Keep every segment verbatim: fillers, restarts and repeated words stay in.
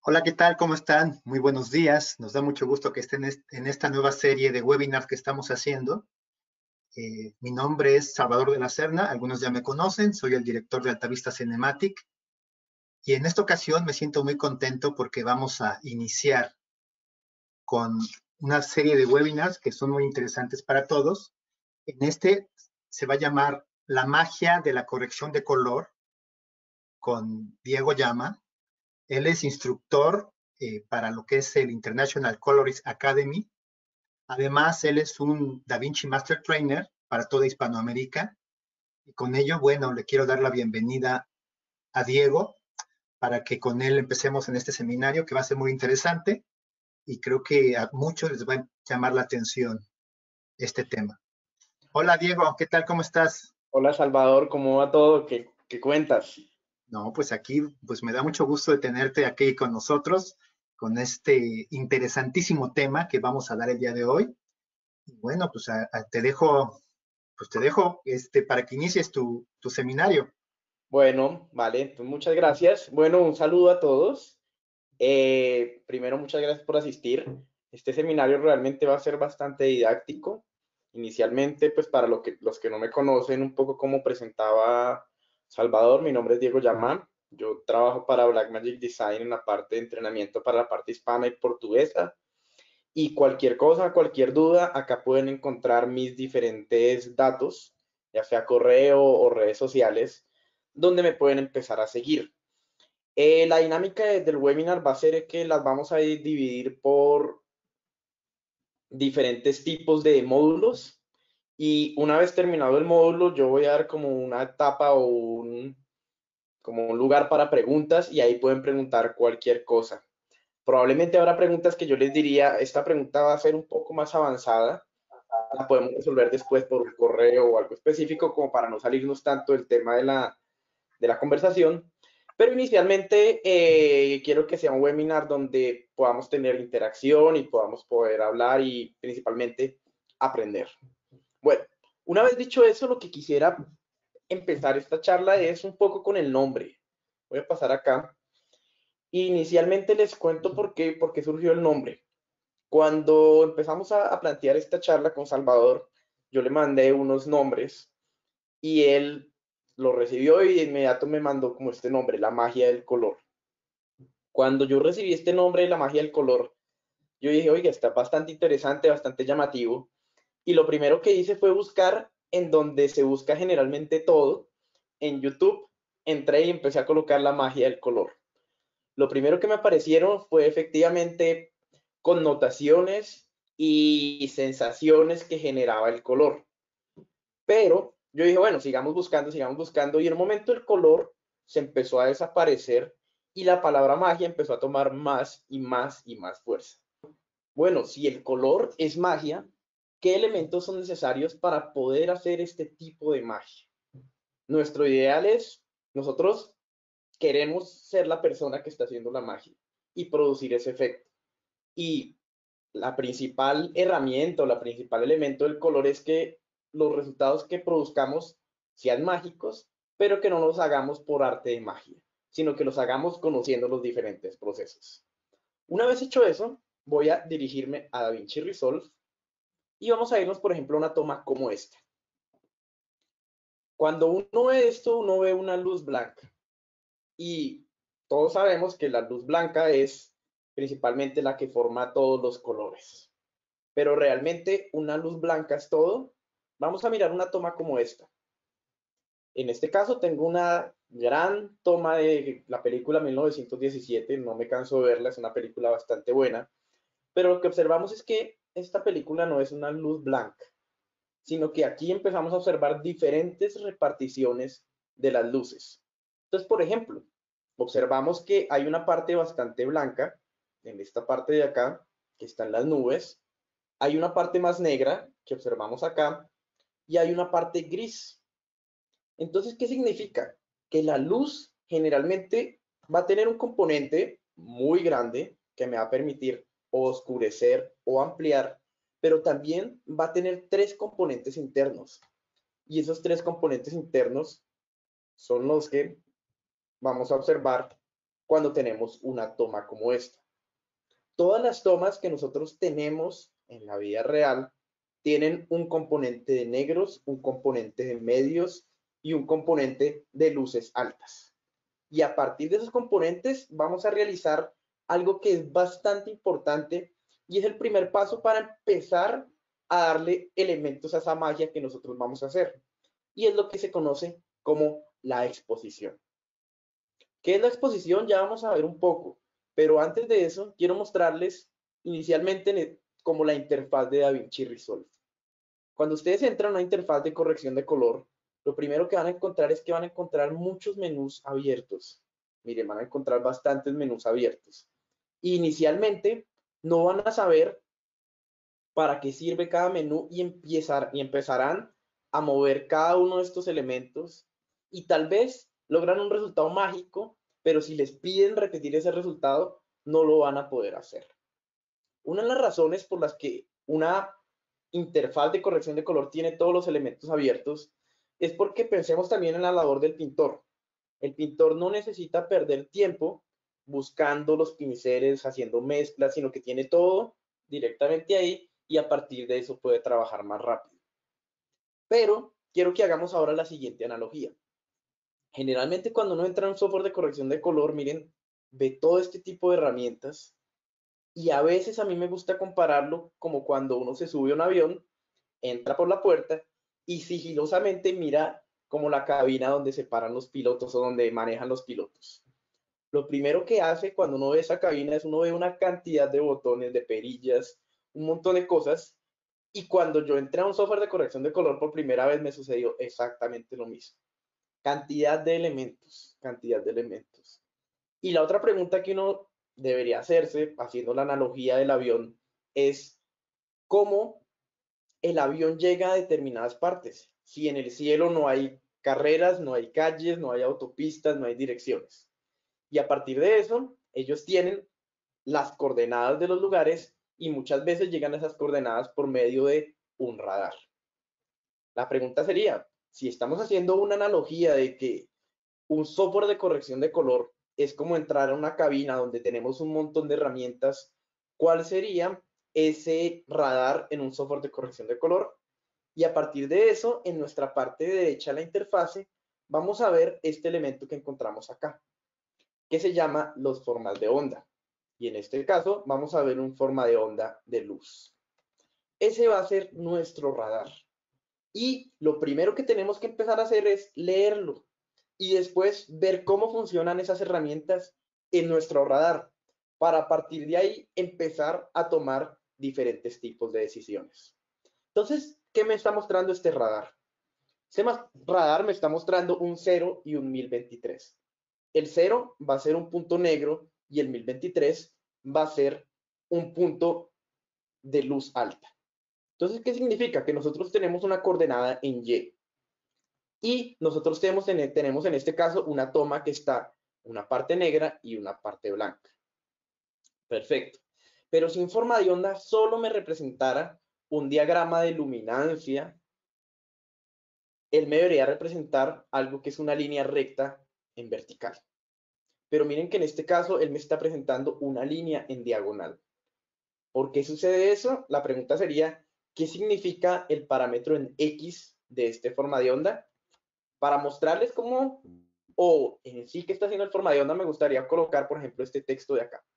Hola, ¿qué tal? ¿Cómo están? Muy buenos días. Nos da mucho gusto que estén est- en esta nueva serie de webinars que estamos haciendo. Eh, mi nombre es Salvador de la Serna, algunos ya me conocen, soy el director de Altavista Cinematic y en esta ocasión me siento muy contento porque vamos a iniciar con una serie de webinars que son muy interesantes para todos. En este se va a llamar La magia de la corrección de color con Diego Llama. Él es instructor eh, para lo que es el International Colorist Academy. Además, él es un DaVinci Master Trainer para toda Hispanoamérica. Y con ello, bueno, le quiero dar la bienvenida a Diego para que con él empecemos en este seminario que va a ser muy interesante y creo que a muchos les va a llamar la atención este tema. Hola Diego, ¿qué tal? ¿Cómo estás? Hola Salvador, ¿cómo va todo? ¿Qué, qué cuentas? No, pues aquí, pues me da mucho gusto de tenerte aquí con nosotros, con este interesantísimo tema que vamos a dar el día de hoy. Y bueno, pues a- a- te dejo, pues te dejo este, para que inicies tu, tu seminario. Bueno, vale, pues muchas gracias. Bueno, un saludo a todos. Eh, primero, muchas gracias por asistir. Este seminario realmente va a ser bastante didáctico. Inicialmente, pues para lo que, los que no me conocen, un poco como presentaba Salvador, mi nombre es Diego Yamán. Yo trabajo para Blackmagic Design en la parte de entrenamiento para la parte hispana y portuguesa. Y cualquier cosa, cualquier duda, acá pueden encontrar mis diferentes datos, ya sea correo o redes sociales, donde me pueden empezar a seguir. Eh, la dinámica de- del webinar va a ser que las vamos a dividir por diferentes tipos de módulos y una vez terminado el módulo yo voy a dar como una etapa o un, como un lugar para preguntas y ahí pueden preguntar cualquier cosa. Probablemente habrá preguntas que yo les diría, esta pregunta va a ser un poco más avanzada, la podemos resolver después por un correo o algo específico, como para no salirnos tanto del tema de la, de la conversación. Pero inicialmente eh, quiero que sea un webinar donde podamos tener interacción y podamos poder hablar y principalmente aprender. Bueno, una vez dicho eso, lo que quisiera empezar esta charla es un poco con el nombre. Voy a pasar acá. Inicialmente les cuento por qué, por qué surgió el nombre. Cuando empezamos a, a plantear esta charla con Salvador, yo le mandé unos nombres y él lo recibió y de inmediato me mandó como este nombre, la magia del color. Cuando yo recibí este nombre, la magia del color, yo dije, oiga, está bastante interesante, bastante llamativo. Y lo primero que hice fue buscar en donde se busca generalmente todo, en YouTube. Entré y empecé a colocar la magia del color. Lo primero que me aparecieron fue efectivamente connotaciones y sensaciones que generaba el color. Pero yo dije, bueno, sigamos buscando, sigamos buscando, y en un momento el color se empezó a desaparecer y la palabra magia empezó a tomar más y más y más fuerza. Bueno, si el color es magia, ¿qué elementos son necesarios para poder hacer este tipo de magia? Nuestro ideal es, nosotros queremos ser la persona que está haciendo la magia y producir ese efecto. Y la principal herramienta o la principal elemento del color es que los resultados que produzcamos sean mágicos, pero que no los hagamos por arte de magia, sino que los hagamos conociendo los diferentes procesos. Una vez hecho eso, voy a dirigirme a DaVinci Resolve y vamos a irnos, por ejemplo, a una toma como esta. Cuando uno ve esto, uno ve una luz blanca y todos sabemos que la luz blanca es principalmente la que forma todos los colores. Pero realmente una luz blanca es todo. Vamos a mirar una toma como esta. En este caso tengo una gran toma de la película mil novecientos diecisiete, no me canso de verla, es una película bastante buena, pero lo que observamos es que esta película no es una luz blanca, sino que aquí empezamos a observar diferentes reparticiones de las luces. Entonces, por ejemplo, observamos que hay una parte bastante blanca, en esta parte de acá, que están las nubes, hay una parte más negra que observamos acá y hay una parte gris. Entonces, ¿qué significa? Que la luz generalmente va a tener un componente muy grande que me va a permitir oscurecer o ampliar, pero también va a tener tres componentes internos. Y esos tres componentes internos son los que vamos a observar cuando tenemos una toma como esta. Todas las tomas que nosotros tenemos en la vida real tienen un componente de negros, un componente de medios y un componente de luces altas. Y a partir de esos componentes vamos a realizar algo que es bastante importante y es el primer paso para empezar a darle elementos a esa magia que nosotros vamos a hacer. Y es lo que se conoce como la exposición. ¿Qué es la exposición? Ya vamos a ver un poco, pero antes de eso quiero mostrarles inicialmente como la interfaz de DaVinci Resolve. Cuando ustedes entran a una interfaz de corrección de color, lo primero que van a encontrar es que van a encontrar muchos menús abiertos. Miren, van a encontrar bastantes menús abiertos. Inicialmente no van a saber para qué sirve cada menú y, empezar, y empezarán a mover cada uno de estos elementos y tal vez logran un resultado mágico, pero si les piden repetir ese resultado, no lo van a poder hacer. Una de las razones por las que una interfaz de corrección de color tiene todos los elementos abiertos es porque pensemos también en la labor del pintor. El pintor no necesita perder tiempo buscando los pinceles, haciendo mezclas, sino que tiene todo directamente ahí y a partir de eso puede trabajar más rápido. Pero quiero que hagamos ahora la siguiente analogía. Generalmente cuando uno entra en un software de corrección de color, miren, ve todo este tipo de herramientas y a veces a mí me gusta compararlo como cuando uno se sube a un avión, entra por la puerta y sigilosamente mira como la cabina donde se paran los pilotos o donde manejan los pilotos. Lo primero que hace cuando uno ve esa cabina es uno ve una cantidad de botones, de perillas, un montón de cosas. Y cuando yo entré a un software de corrección de color por primera vez me sucedió exactamente lo mismo. Cantidad de elementos, cantidad de elementos. Y la otra pregunta que uno debería hacerse, haciendo la analogía del avión, es cómo el avión llega a determinadas partes. Si en el cielo no hay carreras, no hay calles, no hay autopistas, no hay direcciones. Y a partir de eso, ellos tienen las coordenadas de los lugares y muchas veces llegan a esas coordenadas por medio de un radar. La pregunta sería, si estamos haciendo una analogía de que un software de corrección de color es como entrar a una cabina donde tenemos un montón de herramientas, ¿cuál sería ese radar en un software de corrección de color? Y a partir de eso, en nuestra parte derecha de la interfase, vamos a ver este elemento que encontramos acá, que se llama los formas de onda. Y en este caso, vamos a ver un forma de onda de luz. Ese va a ser nuestro radar. Y lo primero que tenemos que empezar a hacer es leerlo y después ver cómo funcionan esas herramientas en nuestro radar para a partir de ahí empezar a tomar diferentes tipos de decisiones. Entonces, ¿qué me está mostrando este radar? Este radar me está mostrando un cero y un mil veintitrés. El cero va a ser un punto negro y el mil veintitrés va a ser un punto de luz alta. Entonces, ¿qué significa? Que nosotros tenemos una coordenada en Y. Y nosotros tenemos en, tenemos en este caso una toma que está una parte negra y una parte blanca. Perfecto. Pero si en forma de onda solo me representara un diagrama de luminancia, él me debería representar algo que es una línea recta en vertical. Pero miren que en este caso él me está presentando una línea en diagonal. ¿Por qué sucede eso? La pregunta sería, ¿qué significa el parámetro en X de esta forma de onda? Para mostrarles cómo, o en sí que está haciendo el forma de onda, me gustaría colocar, por ejemplo, este texto de acá.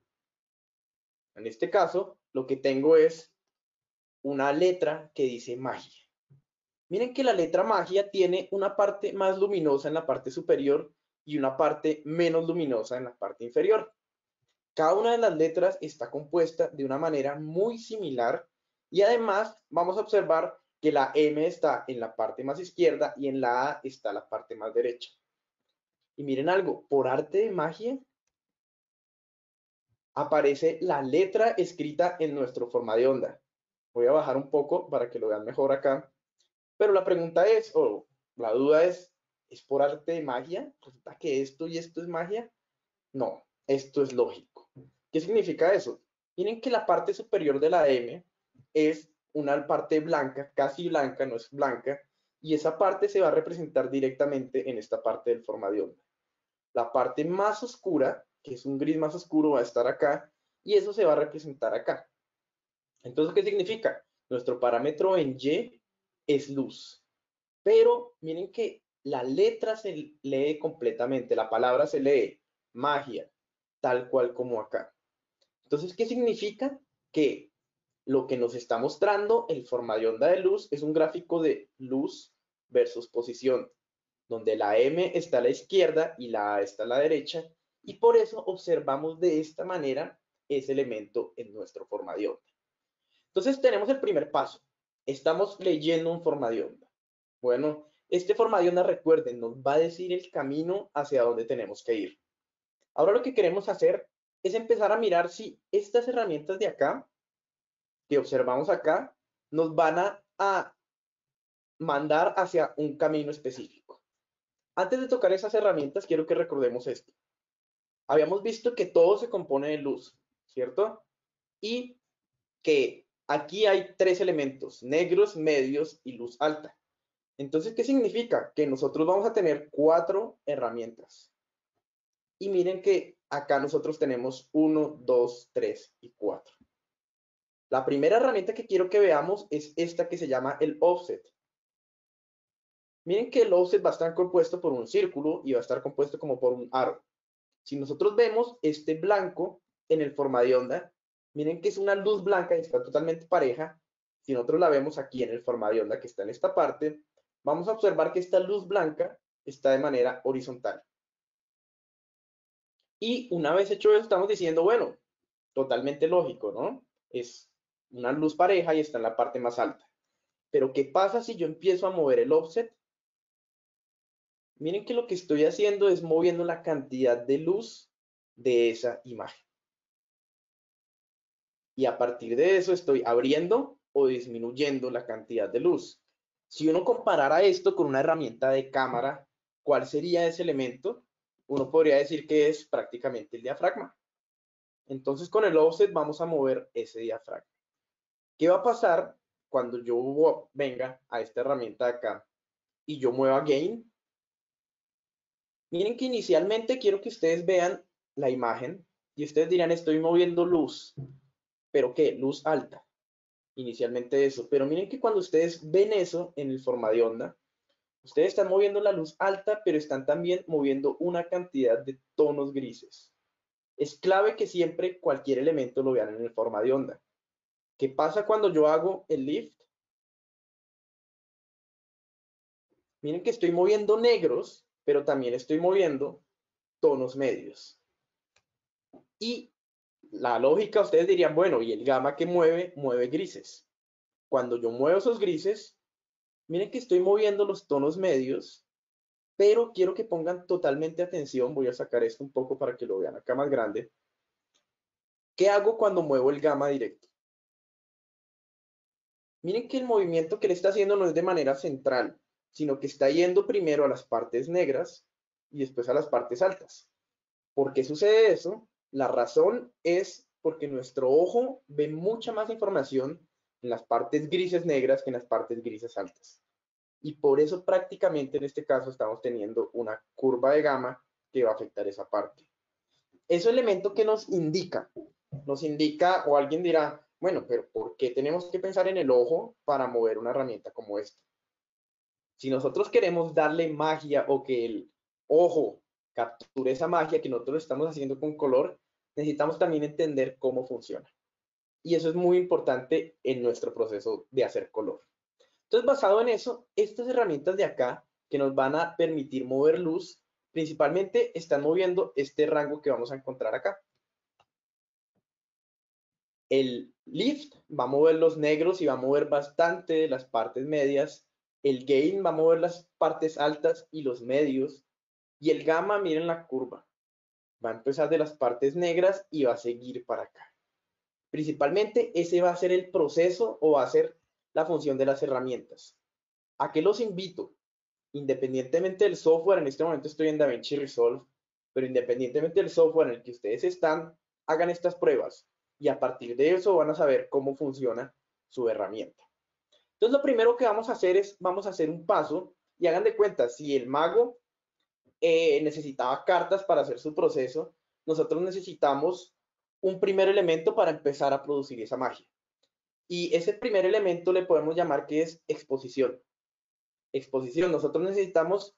En este caso, lo que tengo es una letra que dice magia. Miren que la letra magia tiene una parte más luminosa en la parte superior y una parte menos luminosa en la parte inferior. Cada una de las letras está compuesta de una manera muy similar y además vamos a observar que la M está en la parte más izquierda y en la A está la parte más derecha. Y miren algo, por arte de magia aparece la letra escrita en nuestro forma de onda. Voy a bajar un poco para que lo vean mejor acá. Pero la pregunta es, o la duda es, ¿es por arte de magia? ¿Resulta que esto y esto es magia? No, esto es lógico. ¿Qué significa eso? Miren que la parte superior de la M es una parte blanca, casi blanca, no es blanca, y esa parte se va a representar directamente en esta parte del forma de onda. La parte más oscura que es un gris más oscuro, va a estar acá, y eso se va a representar acá. Entonces, ¿qué significa? Nuestro parámetro en Y es luz. Pero miren que la letra se lee completamente, la palabra se lee magia, tal cual como acá. Entonces, ¿qué significa? Que lo que nos está mostrando el forma de onda de luz es un gráfico de luz versus posición, donde la M está a la izquierda y la A está a la derecha, y por eso observamos de esta manera ese elemento en nuestro forma de onda. Entonces tenemos el primer paso. Estamos leyendo un forma de onda. Bueno, este forma de onda, recuerden, nos va a decir el camino hacia donde tenemos que ir. Ahora lo que queremos hacer es empezar a mirar si estas herramientas de acá, que observamos acá, nos van a, a mandar hacia un camino específico. Antes de tocar esas herramientas, quiero que recordemos esto. Habíamos visto que todo se compone de luz, ¿cierto? Y que aquí hay tres elementos, negros, medios y luz alta. Entonces, ¿qué significa? Que nosotros vamos a tener cuatro herramientas. Y miren que acá nosotros tenemos uno, dos, tres y cuatro. La primera herramienta que quiero que veamos es esta que se llama el offset. Miren que el offset va a estar compuesto por un círculo y va a estar compuesto como por un aro. Si nosotros vemos este blanco en el forma de onda, miren que es una luz blanca y está totalmente pareja. Si nosotros la vemos aquí en el forma de onda que está en esta parte, vamos a observar que esta luz blanca está de manera horizontal. Y una vez hecho eso, estamos diciendo, bueno, totalmente lógico, ¿no? Es una luz pareja y está en la parte más alta. Pero ¿qué pasa si yo empiezo a mover el offset? Miren que lo que estoy haciendo es moviendo la cantidad de luz de esa imagen. Y a partir de eso estoy abriendo o disminuyendo la cantidad de luz. Si uno comparara esto con una herramienta de cámara, ¿cuál sería ese elemento? Uno podría decir que es prácticamente el diafragma. Entonces con el offset vamos a mover ese diafragma. ¿Qué va a pasar cuando yo venga a esta herramienta de acá y yo mueva gain? Miren que inicialmente quiero que ustedes vean la imagen y ustedes dirán, estoy moviendo luz. ¿Pero qué? Luz alta. Inicialmente eso. Pero miren que cuando ustedes ven eso en el forma de onda, ustedes están moviendo la luz alta, pero están también moviendo una cantidad de tonos grises. Es clave que siempre cualquier elemento lo vean en el forma de onda. ¿Qué pasa cuando yo hago el lift? Miren que estoy moviendo negros, pero también estoy moviendo tonos medios. Y la lógica, ustedes dirían, bueno, y el gamma que mueve, mueve grises. Cuando yo muevo esos grises, miren que estoy moviendo los tonos medios, pero quiero que pongan totalmente atención. Voy a sacar esto un poco para que lo vean acá más grande. ¿Qué hago cuando muevo el gamma directo? Miren que el movimiento que le está haciendo no es de manera central, sino que está yendo primero a las partes negras y después a las partes altas. ¿Por qué sucede eso? La razón es porque nuestro ojo ve mucha más información en las partes grises negras que en las partes grises altas. Y por eso prácticamente en este caso estamos teniendo una curva de gamma que va a afectar esa parte. Ese elemento que nos indica, nos indica, o alguien dirá, bueno, pero ¿por qué tenemos que pensar en el ojo para mover una herramienta como esta? Si nosotros queremos darle magia o que el ojo capture esa magia que nosotros estamos haciendo con color, necesitamos también entender cómo funciona. Y eso es muy importante en nuestro proceso de hacer color. Entonces, basado en eso, estas herramientas de acá que nos van a permitir mover luz, principalmente están moviendo este rango que vamos a encontrar acá. El lift va a mover los negros y va a mover bastante de las partes medias. El gain va a mover las partes altas y los medios. Y el gamma, miren la curva. Va a empezar de las partes negras y va a seguir para acá. Principalmente ese va a ser el proceso o va a ser la función de las herramientas. ¿A qué los invito? Independientemente del software, en este momento estoy en DaVinci Resolve, pero independientemente del software en el que ustedes están, hagan estas pruebas y a partir de eso van a saber cómo funciona su herramienta. Entonces lo primero que vamos a hacer es, vamos a hacer un paso y hagan de cuenta, si el mago eh, necesitaba cartas para hacer su proceso, nosotros necesitamos un primer elemento para empezar a producir esa magia. Y ese primer elemento le podemos llamar que es exposición. Exposición, nosotros necesitamos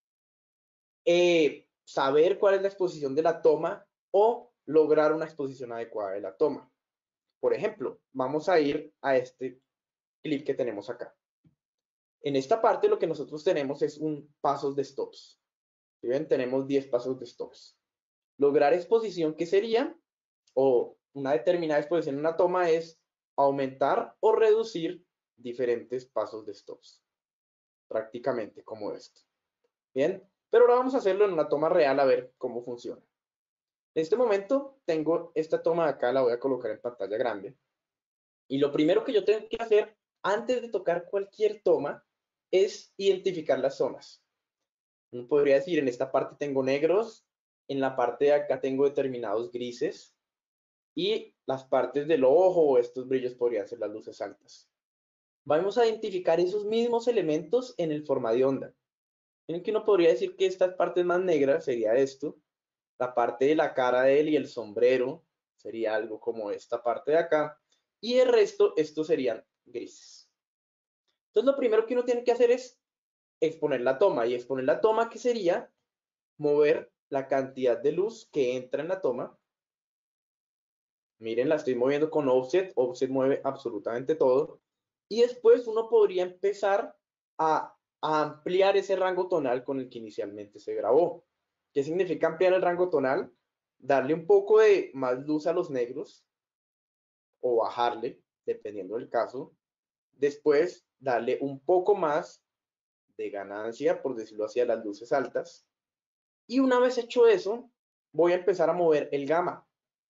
eh, saber cuál es la exposición de la toma o lograr una exposición adecuada de la toma. Por ejemplo, vamos a ir a este clip que tenemos acá. En esta parte lo que nosotros tenemos es un pasos de stops. ¿Sí ven? Tenemos diez pasos de stops. Lograr exposición, ¿qué sería? O una determinada exposición en una toma es aumentar o reducir diferentes pasos de stops. Prácticamente como esto. Bien, pero ahora vamos a hacerlo en una toma real a ver cómo funciona. En este momento tengo esta toma de acá, la voy a colocar en pantalla grande. Y lo primero que yo tengo que hacer antes de tocar cualquier toma es identificar las zonas. Uno podría decir, en esta parte tengo negros, en la parte de acá tengo determinados grises y las partes del ojo o estos brillos podrían ser las luces altas. Vamos a identificar esos mismos elementos en el forma de onda. En que uno podría decir que estas partes más negras sería esto, la parte de la cara de él y el sombrero sería algo como esta parte de acá, y el resto, estos serían grises. Entonces lo primero que uno tiene que hacer es exponer la toma, y exponer la toma, ¿qué sería? Mover la cantidad de luz que entra en la toma. Miren, la estoy moviendo con offset, offset mueve absolutamente todo, y después uno podría empezar a, a ampliar ese rango tonal con el que inicialmente se grabó. ¿Qué significa ampliar el rango tonal? Darle un poco de más luz a los negros, o bajarle, dependiendo del caso. Después, darle un poco más de ganancia, por decirlo así, a las luces altas. Y una vez hecho eso, voy a empezar a mover el gamma.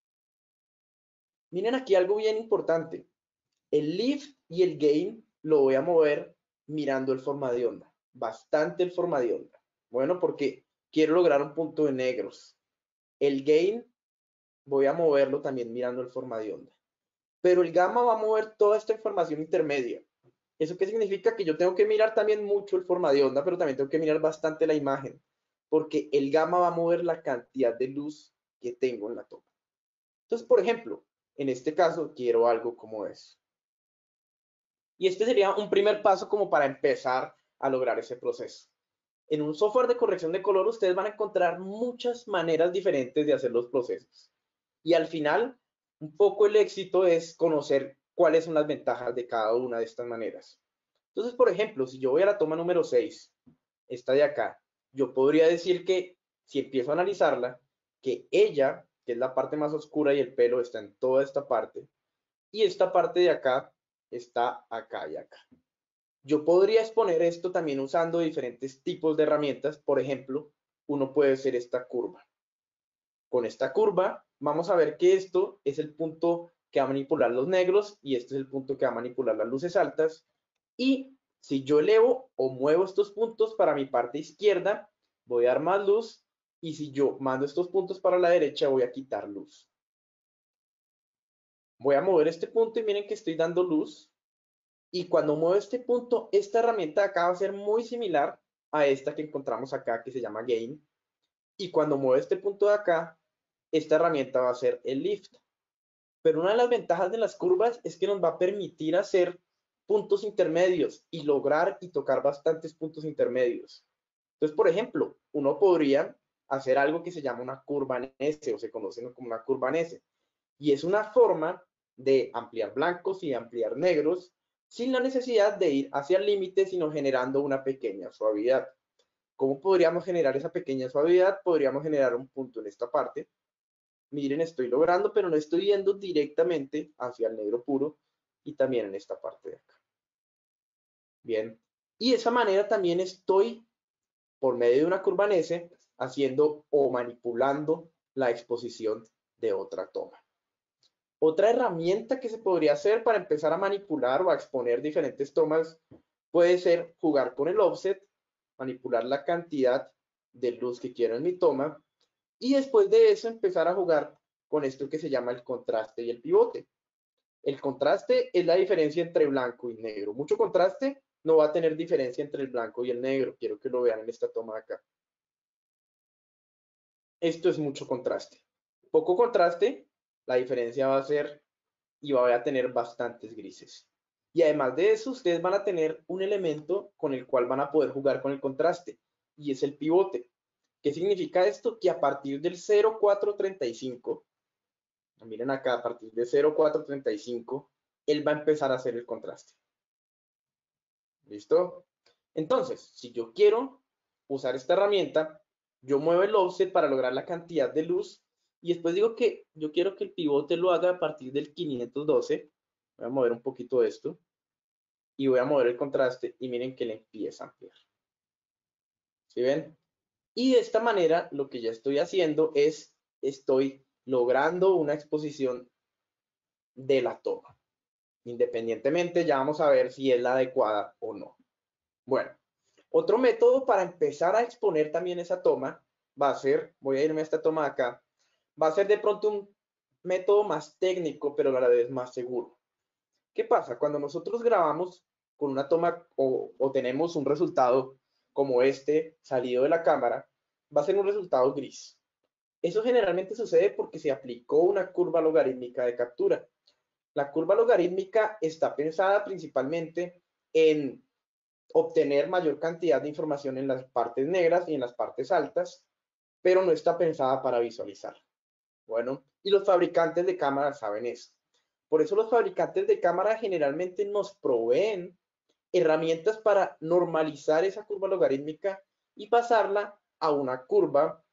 Miren aquí algo bien importante. El lift y el gain lo voy a mover mirando el forma de onda. Bastante el forma de onda. Bueno, porque quiero lograr un punto de negros. El gain voy a moverlo también mirando el forma de onda. Pero el gamma va a mover toda esta información intermedia. ¿Eso qué significa? Que yo tengo que mirar también mucho el forma de onda, pero también tengo que mirar bastante la imagen, porque el gamma va a mover la cantidad de luz que tengo en la toma. Entonces, por ejemplo, en este caso quiero algo como eso. Y este sería un primer paso como para empezar a lograr ese proceso. En un software de corrección de color ustedes van a encontrar muchas maneras diferentes de hacer los procesos. Y al final, un poco el éxito es conocer cuáles son las ventajas de cada una de estas maneras. Entonces, por ejemplo, si yo voy a la toma número seis, esta de acá, yo podría decir que, si empiezo a analizarla, que ella, que es la parte más oscura y el pelo está en toda esta parte, y esta parte de acá está acá y acá. Yo podría exponer esto también usando diferentes tipos de herramientas. Por ejemplo, uno puede hacer esta curva. Con esta curva, vamos a ver que esto es el punto que va a manipular los negros y este es el punto que va a manipular las luces altas. Y si yo elevo o muevo estos puntos para mi parte izquierda, voy a dar más luz. Y si yo mando estos puntos para la derecha, voy a quitar luz. Voy a mover este punto y miren que estoy dando luz. Y cuando muevo este punto, esta herramienta de acá va a ser muy similar a esta que encontramos acá, que se llama Gain. Y cuando muevo este punto de acá, esta herramienta va a ser el Lift. Pero una de las ventajas de las curvas es que nos va a permitir hacer puntos intermedios y lograr y tocar bastantes puntos intermedios. Entonces, por ejemplo, uno podría hacer algo que se llama una curva en S o se conoce como una curva en S. Y es una forma de ampliar blancos y ampliar negros sin la necesidad de ir hacia el límite, sino generando una pequeña suavidad. ¿Cómo podríamos generar esa pequeña suavidad? Podríamos generar un punto en esta parte. Miren, estoy logrando, pero no estoy yendo directamente hacia el negro puro y también en esta parte de acá. Bien, y de esa manera también estoy, por medio de una curva en S, haciendo o manipulando la exposición de otra toma. Otra herramienta que se podría hacer para empezar a manipular o a exponer diferentes tomas puede ser jugar con el offset, manipular la cantidad de luz que quiero en mi toma y después de eso empezar a jugar con esto que se llama el contraste y el pivote. El contraste es la diferencia entre blanco y negro. Mucho contraste no va a tener diferencia entre el blanco y el negro. Quiero que lo vean en esta toma de acá. Esto es mucho contraste. poco contraste, la diferencia va a ser y va a tener bastantes grises. Y además de eso, ustedes van a tener un elemento con el cual van a poder jugar con el contraste, y es el pivote. ¿Qué significa esto? Que a partir del cero cuatro treinta y cinco, miren acá, a partir de cero cuatro treinta y cinco, él va a empezar a hacer el contraste. ¿Listo? Entonces, si yo quiero usar esta herramienta, yo muevo el offset para lograr la cantidad de luz, y después digo que yo quiero que el pivote lo haga a partir del quinientos doce. Voy a mover un poquito esto y voy a mover el contraste y miren que le empieza a ampliar. ¿Sí ven? Y de esta manera lo que ya estoy haciendo es, estoy logrando una exposición de la toma. Independientemente, ya vamos a ver si es la adecuada o no. Bueno, otro método para empezar a exponer también esa toma va a ser, voy a irme a esta toma de acá, va a ser de pronto un método más técnico, pero a la vez más seguro. ¿Qué pasa? Cuando nosotros grabamos con una toma o, o tenemos un resultado como este salido de la cámara, va a ser un resultado gris. Eso generalmente sucede porque se aplicó una curva logarítmica de captura. La curva logarítmica está pensada principalmente en obtener mayor cantidad de información en las partes negras y en las partes altas, pero no está pensada para visualizar. Bueno, y los fabricantes de cámaras saben eso. Por eso los fabricantes de cámara generalmente nos proveen herramientas para normalizar esa curva logarítmica y pasarla a una curva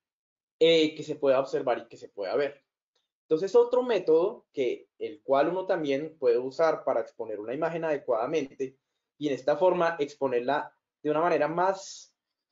eh, que se pueda observar y que se pueda ver. Entonces, otro método que el cual uno también puede usar para exponer una imagen adecuadamente y en esta forma exponerla de una manera más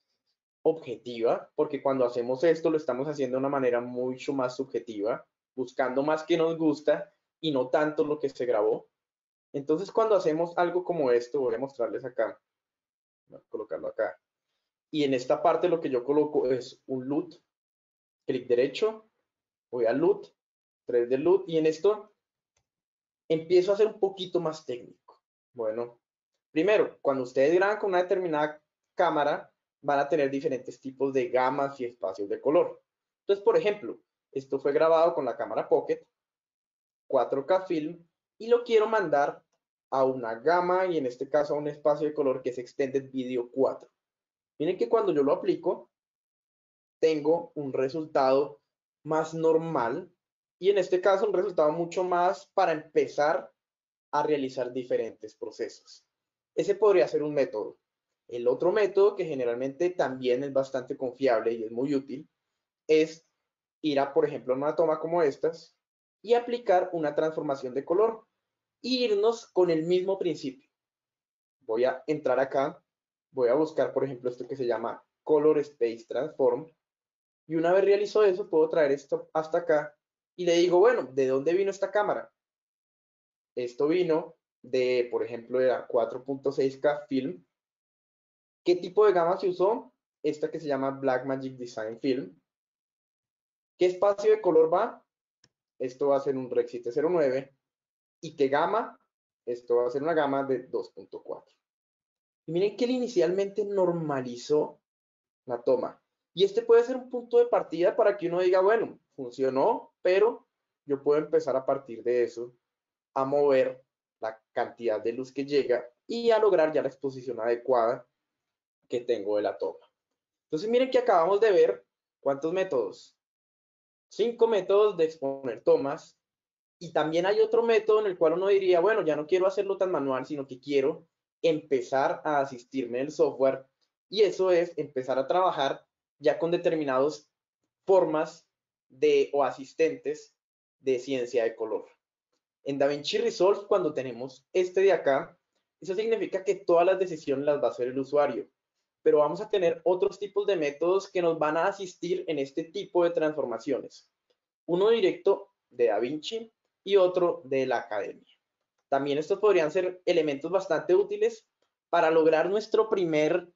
objetiva, porque cuando hacemos esto lo estamos haciendo de una manera mucho más subjetiva, buscando más que nos gusta y no tanto lo que se grabó. Entonces, cuando hacemos algo como esto, voy a mostrarles acá, voy a colocarlo acá, y en esta parte lo que yo coloco es un L U T, clic derecho, voy a L U T, tres de L U T, y en esto empiezo a ser un poquito más técnico. Bueno, primero, cuando ustedes graban con una determinada cámara, van a tener diferentes tipos de gamas y espacios de color. Entonces, por ejemplo, esto fue grabado con la cámara Pocket, cuatro K Film, y lo quiero mandar a una gama y en este caso a un espacio de color que es Extended Video cuatro. Miren que cuando yo lo aplico, tengo un resultado más normal y en este caso un resultado mucho más para empezar a realizar diferentes procesos. Ese podría ser un método. El otro método que generalmente también es bastante confiable y es muy útil es ir a, por ejemplo, una toma como estas y aplicar una transformación de color e irnos con el mismo principio. Voy a entrar acá, voy a buscar, por ejemplo, esto que se llama Color Space Transform y una vez realizo eso, puedo traer esto hasta acá y le digo, bueno, ¿de dónde vino esta cámara? Esto vino de, por ejemplo, de la cuatro punto seis K Film. ¿Qué tipo de gama se usó? Esta que se llama Blackmagic Design Film. ¿Qué espacio de color va? Esto va a ser un Rec siete cero nueve. ¿Y qué gama? Esto va a ser una gama de dos punto cuatro. Y miren que él inicialmente normalizó la toma. Y este puede ser un punto de partida para que uno diga, bueno, funcionó, pero yo puedo empezar a partir de eso a mover la cantidad de luz que llega y a lograr ya la exposición adecuada que tengo de la toma. Entonces miren que acabamos de ver cuántos métodos. Cinco métodos de exponer tomas. Y también hay otro método en el cual uno diría, bueno, ya no quiero hacerlo tan manual, sino que quiero empezar a asistirme del software. Y eso es empezar a trabajar ya con determinadas formas de o asistentes de ciencia de color. En DaVinci Resolve, cuando tenemos este de acá, eso significa que todas las decisiones las va a hacer el usuario. Pero vamos a tener otros tipos de métodos que nos van a asistir en este tipo de transformaciones. Uno directo de DaVinci y otro de la academia. También estos podrían ser elementos bastante útiles para lograr nuestro primer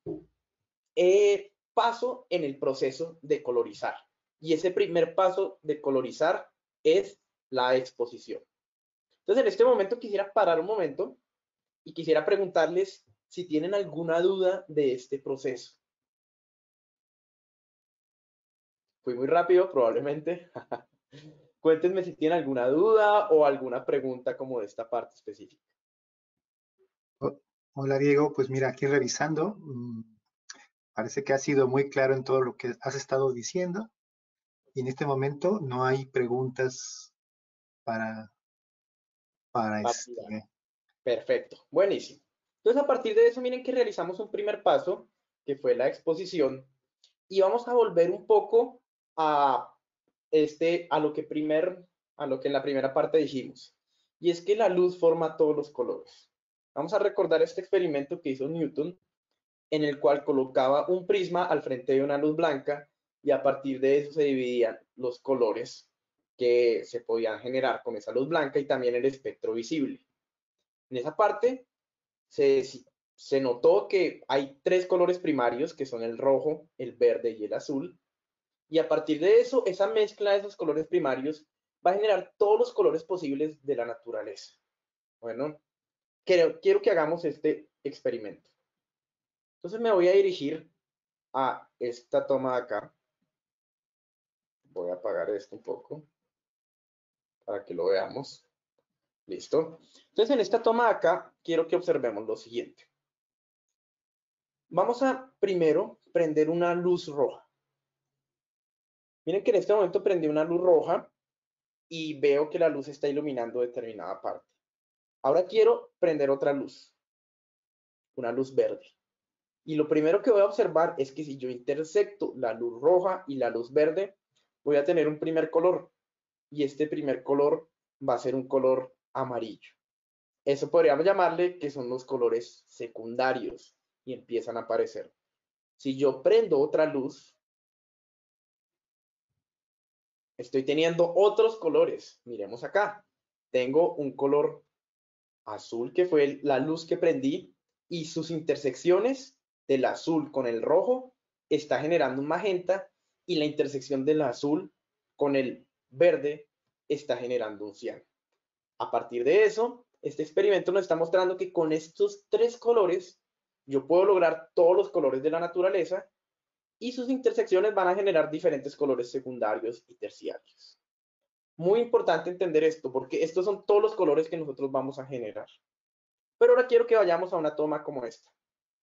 eh, paso en el proceso de colorizar. Y ese primer paso de colorizar es la exposición. Entonces, en este momento quisiera parar un momento y quisiera preguntarles si tienen alguna duda de este proceso. Fui muy rápido, probablemente. Cuéntenme si tienen alguna duda o alguna pregunta como de esta parte específica. Hola Diego, pues mira, aquí revisando, mmm, parece que has sido muy claro en todo lo que has estado diciendo y en este momento no hay preguntas para, para Partida. este. Perfecto, buenísimo. Entonces, a partir de eso, miren que realizamos un primer paso, que fue la exposición, y vamos a volver un poco a, este, a, lo que primer, a lo que en la primera parte dijimos, y es que la luz forma todos los colores. Vamos a recordar este experimento que hizo Newton, en el cual colocaba un prisma al frente de una luz blanca y a partir de eso se dividían los colores que se podían generar con esa luz blanca y también el espectro visible. En esa parte se, se notó que hay tres colores primarios, que son el rojo, el verde y el azul, y a partir de eso, esa mezcla de esos colores primarios va a generar todos los colores posibles de la naturaleza. Bueno, quiero, quiero que hagamos este experimento. Entonces me voy a dirigir a esta toma de acá. Voy a apagar esto un poco para que lo veamos. Listo. Entonces en esta toma de acá quiero que observemos lo siguiente. Vamos a primero prender una luz roja. Miren que en este momento prendí una luz roja y veo que la luz está iluminando determinada parte. Ahora quiero prender otra luz, una luz verde. Y lo primero que voy a observar es que si yo intersecto la luz roja y la luz verde, voy a tener un primer color. Y este primer color va a ser un color amarillo. Eso podríamos llamarle que son los colores secundarios y empiezan a aparecer. Si yo prendo otra luz, estoy teniendo otros colores. Miremos acá. Tengo un color azul que fue la luz que prendí y sus intersecciones del azul con el rojo está generando un magenta y la intersección del azul con el verde está generando un cian. A partir de eso, este experimento nos está mostrando que con estos tres colores yo puedo lograr todos los colores de la naturaleza y sus intersecciones van a generar diferentes colores secundarios y terciarios. Muy importante entender esto porque estos son todos los colores que nosotros vamos a generar. Pero ahora quiero que vayamos a una toma como esta.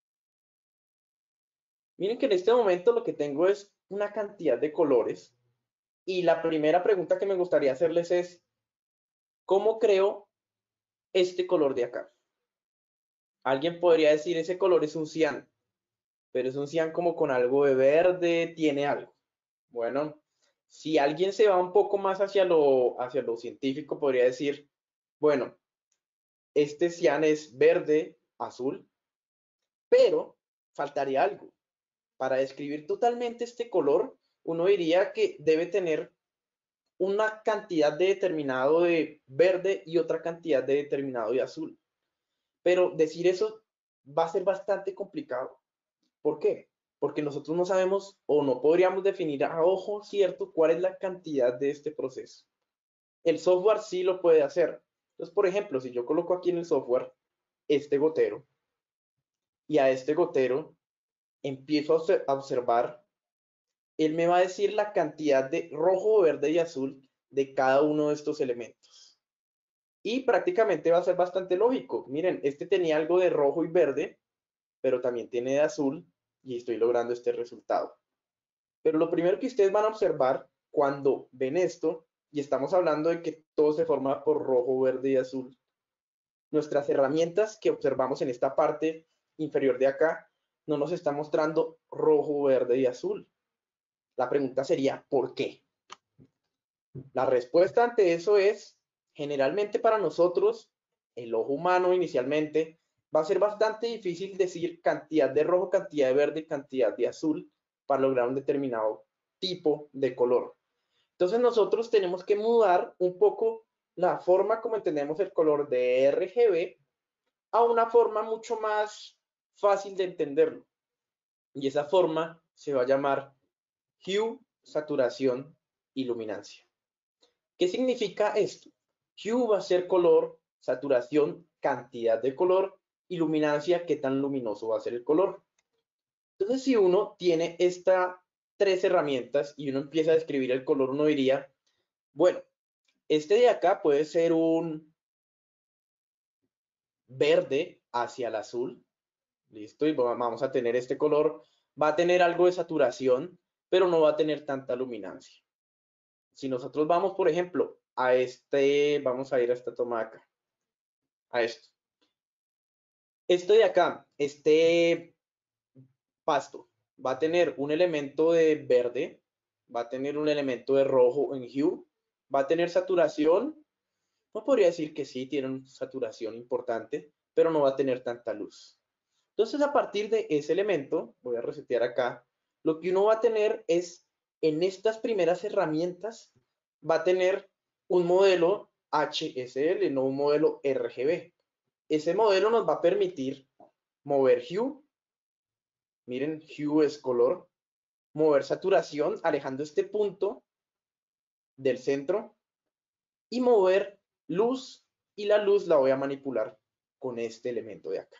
Miren que en este momento lo que tengo es una cantidad de colores y la primera pregunta que me gustaría hacerles es, ¿cómo creo este color de acá? Alguien podría decir, ese color es un cian, pero es un cian como con algo de verde, tiene algo. Bueno, si alguien se va un poco más hacia lo, hacia lo científico, podría decir, bueno, este cian es verde, azul, pero faltaría algo. Para describir totalmente este color, uno diría que debe tener una cantidad de determinado de verde y otra cantidad de determinado de azul. Pero decir eso va a ser bastante complicado. ¿Por qué? Porque nosotros no sabemos o no podríamos definir a ojo cierto cuál es la cantidad de este proceso. El software sí lo puede hacer. Entonces, por ejemplo, si yo coloco aquí en el software este gotero y a este gotero empiezo a observar, él me va a decir la cantidad de rojo, verde y azul de cada uno de estos elementos. Y prácticamente va a ser bastante lógico. Miren, este tenía algo de rojo y verde, pero también tiene de azul y estoy logrando este resultado. Pero lo primero que ustedes van a observar cuando ven esto, y estamos hablando de que todo se forma por rojo, verde y azul, nuestras herramientas que observamos en esta parte inferior de acá no nos están mostrando rojo, verde y azul. La pregunta sería, ¿por qué? La respuesta ante eso es, generalmente para nosotros, el ojo humano inicialmente, va a ser bastante difícil decir cantidad de rojo, cantidad de verde y cantidad de azul para lograr un determinado tipo de color. Entonces nosotros tenemos que mudar un poco la forma como entendemos el color de R G B a una forma mucho más fácil de entenderlo. Y esa forma se va a llamar hue, saturación y luminancia. ¿Qué significa esto? Hue va a ser color, saturación, cantidad de color, y luminancia, qué tan luminoso va a ser el color. Entonces, si uno tiene esta tres herramientas y uno empieza a describir el color, uno diría, bueno, este de acá puede ser un verde hacia el azul, listo, y vamos a tener este color, va a tener algo de saturación, pero no va a tener tanta luminancia. Si nosotros vamos, por ejemplo, a este, vamos a ir a esta toma acá, a esto. Este de acá, este pasto, va a tener un elemento de verde, va a tener un elemento de rojo en hue, va a tener saturación, no podría decir que sí, tiene una saturación importante, pero no va a tener tanta luz. Entonces, a partir de ese elemento, voy a resetear acá, lo que uno va a tener es, en estas primeras herramientas, va a tener un modelo H S L, no un modelo R G B. Ese modelo nos va a permitir mover hue, miren, hue es color, mover saturación, alejando este punto del centro, y mover luz, y la luz la voy a manipular con este elemento de acá.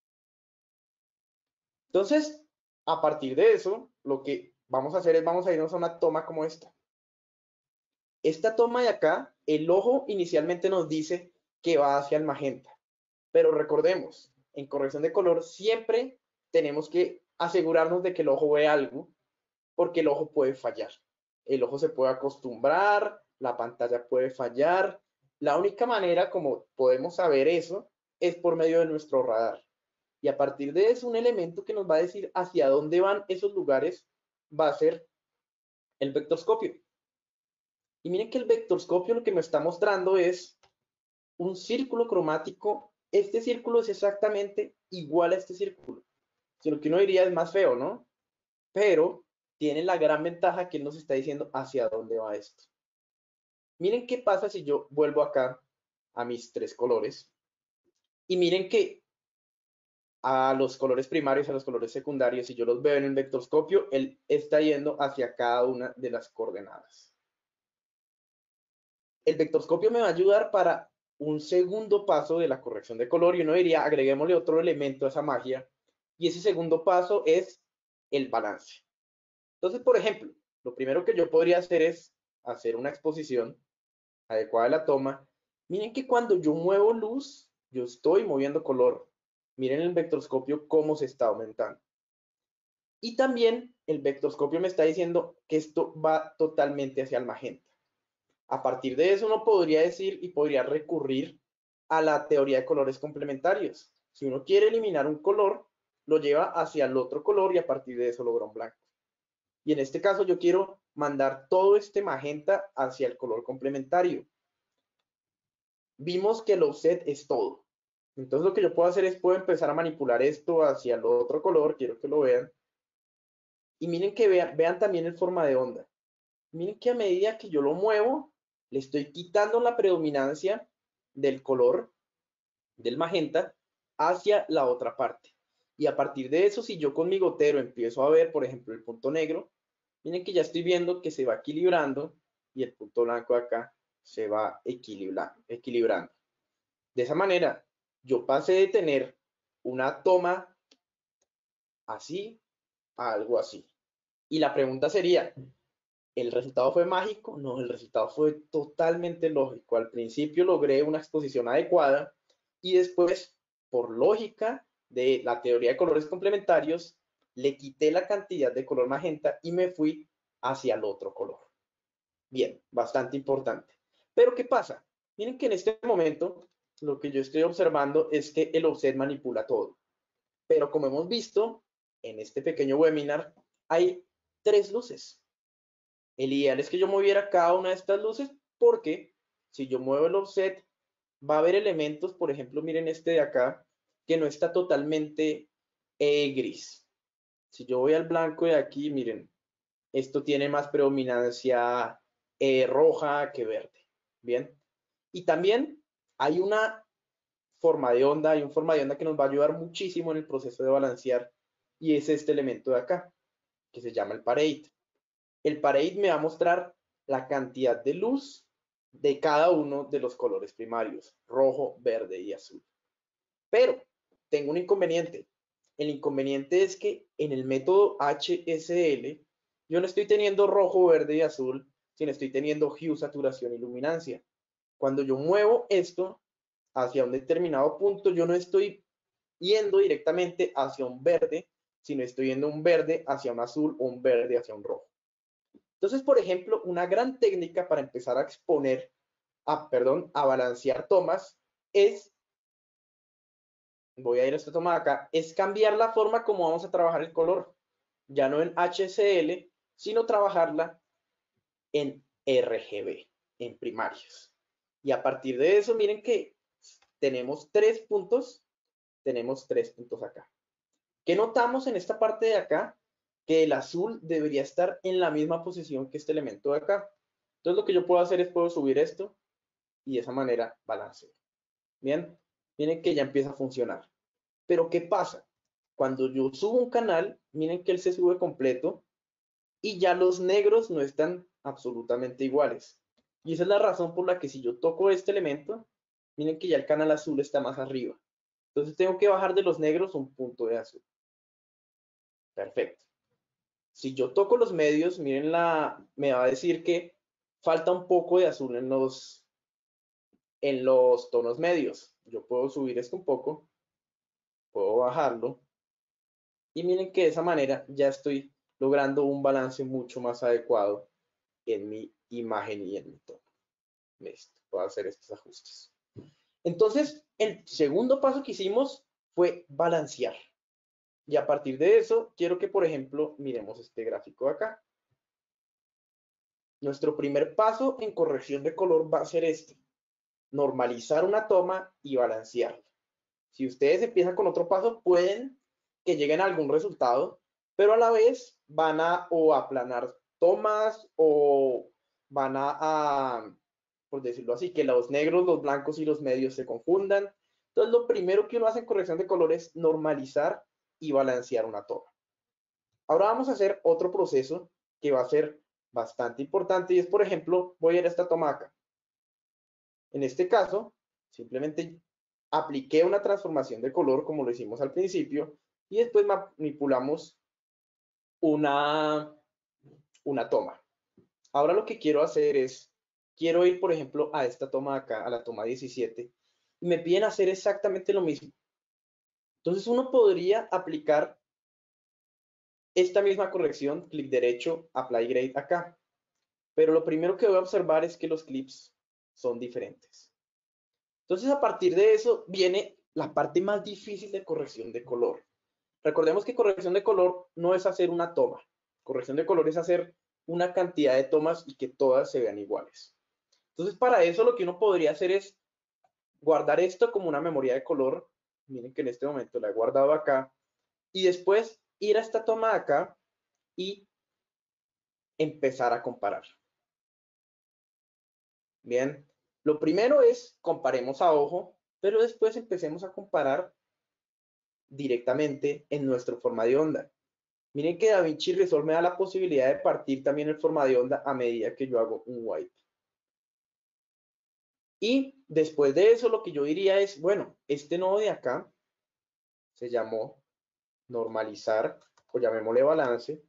Entonces, a partir de eso, lo que vamos a hacer es, vamos a irnos a una toma como esta. Esta toma de acá, el ojo inicialmente nos dice que va hacia el magenta, pero recordemos, en corrección de color siempre tenemos que asegurarnos de que el ojo ve algo, porque el ojo puede fallar. El ojo se puede acostumbrar, la pantalla puede fallar. La única manera como podemos saber eso es por medio de nuestro radar. Y a partir de eso, un elemento que nos va a decir hacia dónde van esos lugares va a ser el vectorscopio. Y miren que el vectorscopio lo que me está mostrando es un círculo cromático. Este círculo es exactamente igual a este círculo. Si lo que uno diría es más feo, ¿no? Pero tiene la gran ventaja que él nos está diciendo hacia dónde va esto. Miren qué pasa si yo vuelvo acá a mis tres colores. Y miren que a los colores primarios, a los colores secundarios, si yo los veo en el vectorscopio, él está yendo hacia cada una de las coordenadas. El vectorscopio me va a ayudar para un segundo paso de la corrección de color y uno diría, agreguémosle otro elemento a esa magia. Y ese segundo paso es el balance. Entonces, por ejemplo, lo primero que yo podría hacer es hacer una exposición adecuada de la toma. Miren que cuando yo muevo luz, yo estoy moviendo color. Miren el vectorscopio cómo se está aumentando. Y también el vectorscopio me está diciendo que esto va totalmente hacia el magenta. A partir de eso uno podría decir y podría recurrir a la teoría de colores complementarios. Si uno quiere eliminar un color, lo lleva hacia el otro color y a partir de eso logra un blanco. Y en este caso yo quiero mandar todo este magenta hacia el color complementario. Vimos que el offset es todo. Entonces lo que yo puedo hacer es, puedo empezar a manipular esto hacia el otro color, quiero que lo vean. Y miren que vean, vean también en forma de onda. Miren que a medida que yo lo muevo, le estoy quitando la predominancia del color, del magenta, hacia la otra parte. Y a partir de eso, si yo con mi gotero empiezo a ver, por ejemplo, el punto negro, miren que ya estoy viendo que se va equilibrando y el punto blanco acá se va equilibrando. equilibrando. De esa manera, yo pasé de tener una toma así a algo así. Y la pregunta sería, ¿el resultado fue mágico? No, el resultado fue totalmente lógico. Al principio logré una exposición adecuada y después, por lógica de la teoría de colores complementarios, le quité la cantidad de color magenta y me fui hacia el otro color. Bien, bastante importante. Pero ¿qué pasa? Miren que en este momento lo que yo estoy observando es que el offset manipula todo. Pero como hemos visto en este pequeño webinar, hay tres luces. El ideal es que yo moviera cada una de estas luces porque si yo muevo el offset, va a haber elementos, por ejemplo, miren este de acá, que no está totalmente eh, gris. Si yo voy al blanco de aquí, miren, esto tiene más predominancia eh, roja que verde. Bien. Y también hay una forma de onda, hay un forma de onda que nos va a ayudar muchísimo en el proceso de balancear y es este elemento de acá, que se llama el parade. El parade me va a mostrar la cantidad de luz de cada uno de los colores primarios, rojo, verde y azul. Pero tengo un inconveniente. El inconveniente es que en el método H S L yo no estoy teniendo rojo, verde y azul, sino estoy teniendo hue, saturación y luminancia. Cuando yo muevo esto hacia un determinado punto, yo no estoy yendo directamente hacia un verde, sino estoy yendo un verde hacia un azul o un verde hacia un rojo. Entonces, por ejemplo, una gran técnica para empezar a exponer, a, perdón, a balancear tomas es, voy a ir a esta toma de acá, es cambiar la forma como vamos a trabajar el color. Ya no en H C L, sino trabajarla en R G B, en primarios. Y a partir de eso, miren que tenemos tres puntos, tenemos tres puntos acá. ¿Qué notamos en esta parte de acá? Que el azul debería estar en la misma posición que este elemento de acá. Entonces lo que yo puedo hacer es puedo subir esto y de esa manera balanceo. Bien, miren que ya empieza a funcionar. Pero ¿qué pasa? Cuando yo subo un canal, miren que él se sube completo y ya los negros no están absolutamente iguales. Y esa es la razón por la que si yo toco este elemento, miren que ya el canal azul está más arriba. Entonces tengo que bajar de los negros un punto de azul. Perfecto. Si yo toco los medios, miren la, me va a decir que falta un poco de azul en los, en los tonos medios. Yo puedo subir esto un poco, puedo bajarlo. Y miren que de esa manera ya estoy logrando un balance mucho más adecuado en mi imagen y en mi tono. Listo, puedo hacer estos ajustes. Entonces, el segundo paso que hicimos fue balancear. Y a partir de eso, quiero que, por ejemplo, miremos este gráfico de acá. Nuestro primer paso en corrección de color va a ser este. Normalizar una toma y balancearla. Si ustedes empiezan con otro paso, pueden que lleguen a algún resultado, pero a la vez van a o aplanar tomas o van a, a, por decirlo así, que los negros, los blancos y los medios se confundan. Entonces, lo primero que uno hace en corrección de color es normalizar y balancear una toma. Ahora vamos a hacer otro proceso que va a ser bastante importante y es, por ejemplo, voy a ir a esta toma acá. En este caso, simplemente apliqué una transformación de color como lo hicimos al principio y después manipulamos una, una toma. Ahora lo que quiero hacer es, quiero ir, por ejemplo, a esta toma acá, a la toma diecisiete, y me piden hacer exactamente lo mismo. Entonces uno podría aplicar esta misma corrección, clic derecho, Apply Grade acá. Pero lo primero que voy a observar es que los clips son diferentes. Entonces, a partir de eso viene la parte más difícil de corrección de color. Recordemos que corrección de color no es hacer una toma. Corrección de color es hacer una cantidad de tomas y que todas se vean iguales. Entonces, para eso lo que uno podría hacer es guardar esto como una memoria de color. Miren que en este momento la he guardado acá. Y después ir a esta toma de acá y empezar a comparar. Bien, lo primero es comparemos a ojo, pero después empecemos a comparar directamente en nuestro forma de onda. Miren que DaVinci Resolve me da la posibilidad de partir también el forma de onda a medida que yo hago un wipe. Y después de eso lo que yo diría es, bueno, este nodo de acá se llamó normalizar o llamémosle balance.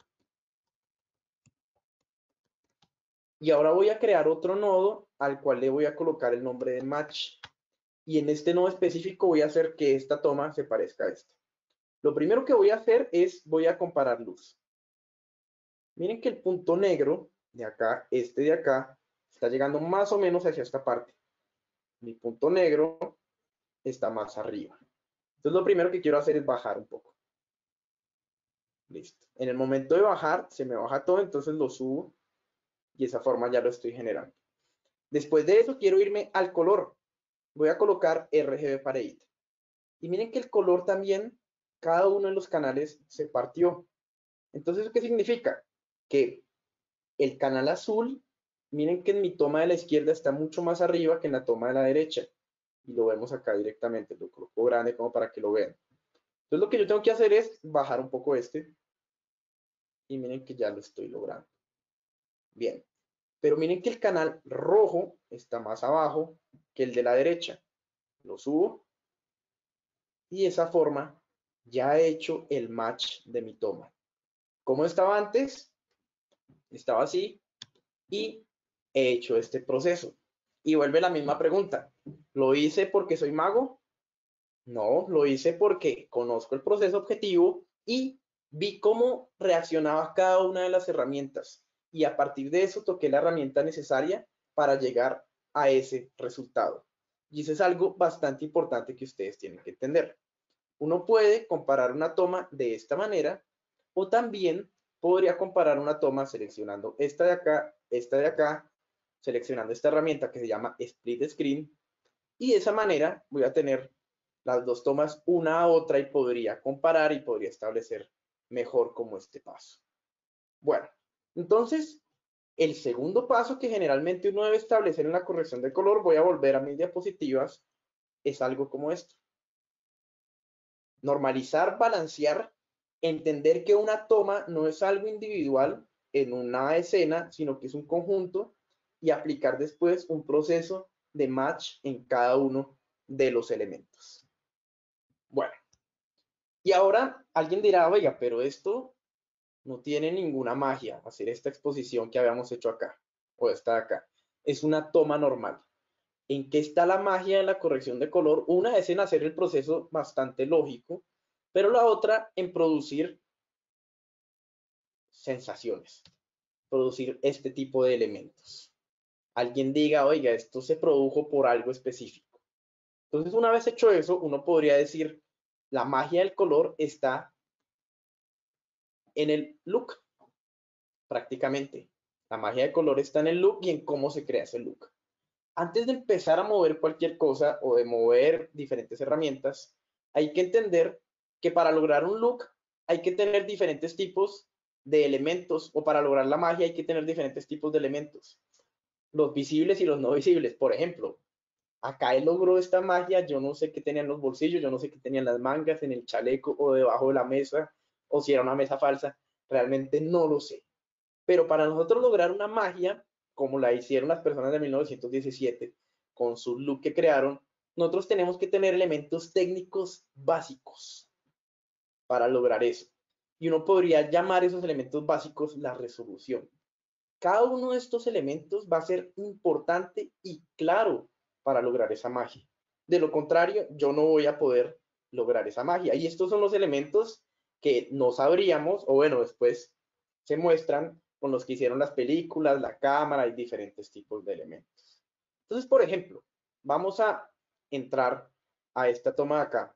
Y ahora voy a crear otro nodo al cual le voy a colocar el nombre de match. Y en este nodo específico voy a hacer que esta toma se parezca a esta. Lo primero que voy a hacer es, voy a comparar luz. Miren que el punto negro de acá, este de acá, está llegando más o menos hacia esta parte. Mi punto negro está más arriba. Entonces lo primero que quiero hacer es bajar un poco. Listo. En el momento de bajar, se me baja todo, entonces lo subo y de esa forma ya lo estoy generando. Después de eso quiero irme al color. Voy a colocar R G B Parade. Y miren que el color también, cada uno de los canales se partió. Entonces, ¿eso qué significa? Que el canal azul, miren que en mi toma de la izquierda está mucho más arriba que en la toma de la derecha. Y lo vemos acá directamente, lo coloco grande como para que lo vean. Entonces lo que yo tengo que hacer es bajar un poco este. Y miren que ya lo estoy logrando. Bien. Pero miren que el canal rojo está más abajo que el de la derecha. Lo subo. Y de esa forma ya he hecho el match de mi toma. ¿Cómo estaba antes? estaba así y he hecho este proceso. Y vuelve la misma pregunta. ¿Lo hice porque soy mago? No, lo hice porque conozco el proceso objetivo y vi cómo reaccionaba cada una de las herramientas. Y a partir de eso toqué la herramienta necesaria para llegar a ese resultado. Y eso es algo bastante importante que ustedes tienen que entender. Uno puede comparar una toma de esta manera o también podría comparar una toma seleccionando esta de acá, esta de acá, seleccionando esta herramienta que se llama Split Screen y de esa manera voy a tener las dos tomas una a otra y podría comparar y podría establecer mejor como este paso. Bueno, entonces el segundo paso que generalmente uno debe establecer en la corrección de color, voy a volver a mis diapositivas, es algo como esto. Normalizar, balancear, entender que una toma no es algo individual en una escena, sino que es un conjunto y aplicar después un proceso de match en cada uno de los elementos. Bueno, y ahora alguien dirá, oiga, pero esto no tiene ninguna magia, hacer esta exposición que habíamos hecho acá, o esta de acá. Es una toma normal. ¿En qué está la magia de la corrección de color? Una es en hacer el proceso bastante lógico, pero la otra en producir sensaciones, producir este tipo de elementos. Alguien diga, oiga, esto se produjo por algo específico. Entonces, una vez hecho eso, uno podría decir, la magia del color está en el look, prácticamente. La magia del color está en el look y en cómo se crea ese look. Antes de empezar a mover cualquier cosa o de mover diferentes herramientas, hay que entender que para lograr un look hay que tener diferentes tipos de elementos, o para lograr la magia hay que tener diferentes tipos de elementos. Los visibles y los no visibles. Por ejemplo, acá él logró esta magia, yo no sé qué tenían los bolsillos, yo no sé qué tenían las mangas en el chaleco o debajo de la mesa, o si era una mesa falsa, realmente no lo sé. Pero para nosotros lograr una magia, como la hicieron las personas de mil novecientos diecisiete, con su look que crearon, nosotros tenemos que tener elementos técnicos básicos para lograr eso. Y uno podría llamar esos elementos básicos la resolución. Cada uno de estos elementos va a ser importante y claro para lograr esa magia. De lo contrario, yo no voy a poder lograr esa magia. Y estos son los elementos que no sabríamos, o bueno, después se muestran con los que hicieron las películas, la cámara y diferentes tipos de elementos. Entonces, por ejemplo, vamos a entrar a esta toma de acá.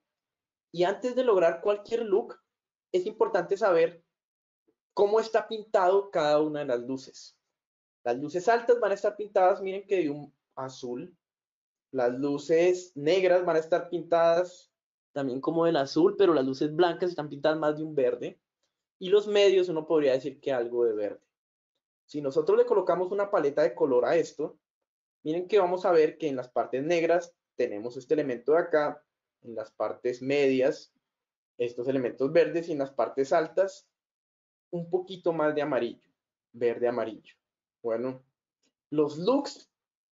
Y antes de lograr cualquier look, es importante saber cómo está pintado cada una de las luces. Las luces altas van a estar pintadas, miren que de un azul. Las luces negras van a estar pintadas también como del azul, pero las luces blancas están pintadas más de un verde. Y los medios uno podría decir que algo de verde. Si nosotros le colocamos una paleta de color a esto, miren que vamos a ver que en las partes negras tenemos este elemento de acá, en las partes medias estos elementos verdes y en las partes altas un poquito más de amarillo, verde amarillo. Bueno, los looks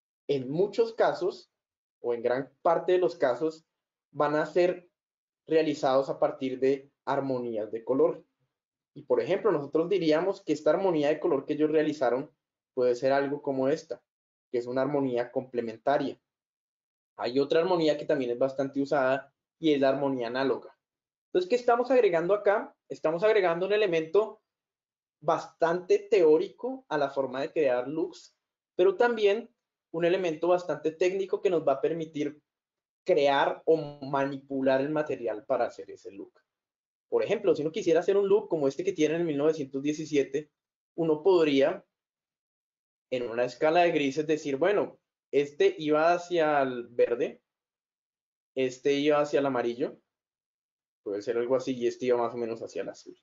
en muchos casos o en gran parte de los casos van a ser realizados a partir de armonías de color. Y por ejemplo, nosotros diríamos que esta armonía de color que ellos realizaron puede ser algo como esta, que es una armonía complementaria. Hay otra armonía que también es bastante usada y es la armonía análoga. Entonces, ¿qué estamos agregando acá? Estamos agregando un elemento bastante teórico a la forma de crear looks, pero también un elemento bastante técnico que nos va a permitir crear o manipular el material para hacer ese look. Por ejemplo, si uno quisiera hacer un look como este que tiene en mil novecientos diecisiete, uno podría, en una escala de grises, decir, bueno, este iba hacia el verde, este iba hacia el amarillo, puede ser algo así, y este iba más o menos hacia el azul.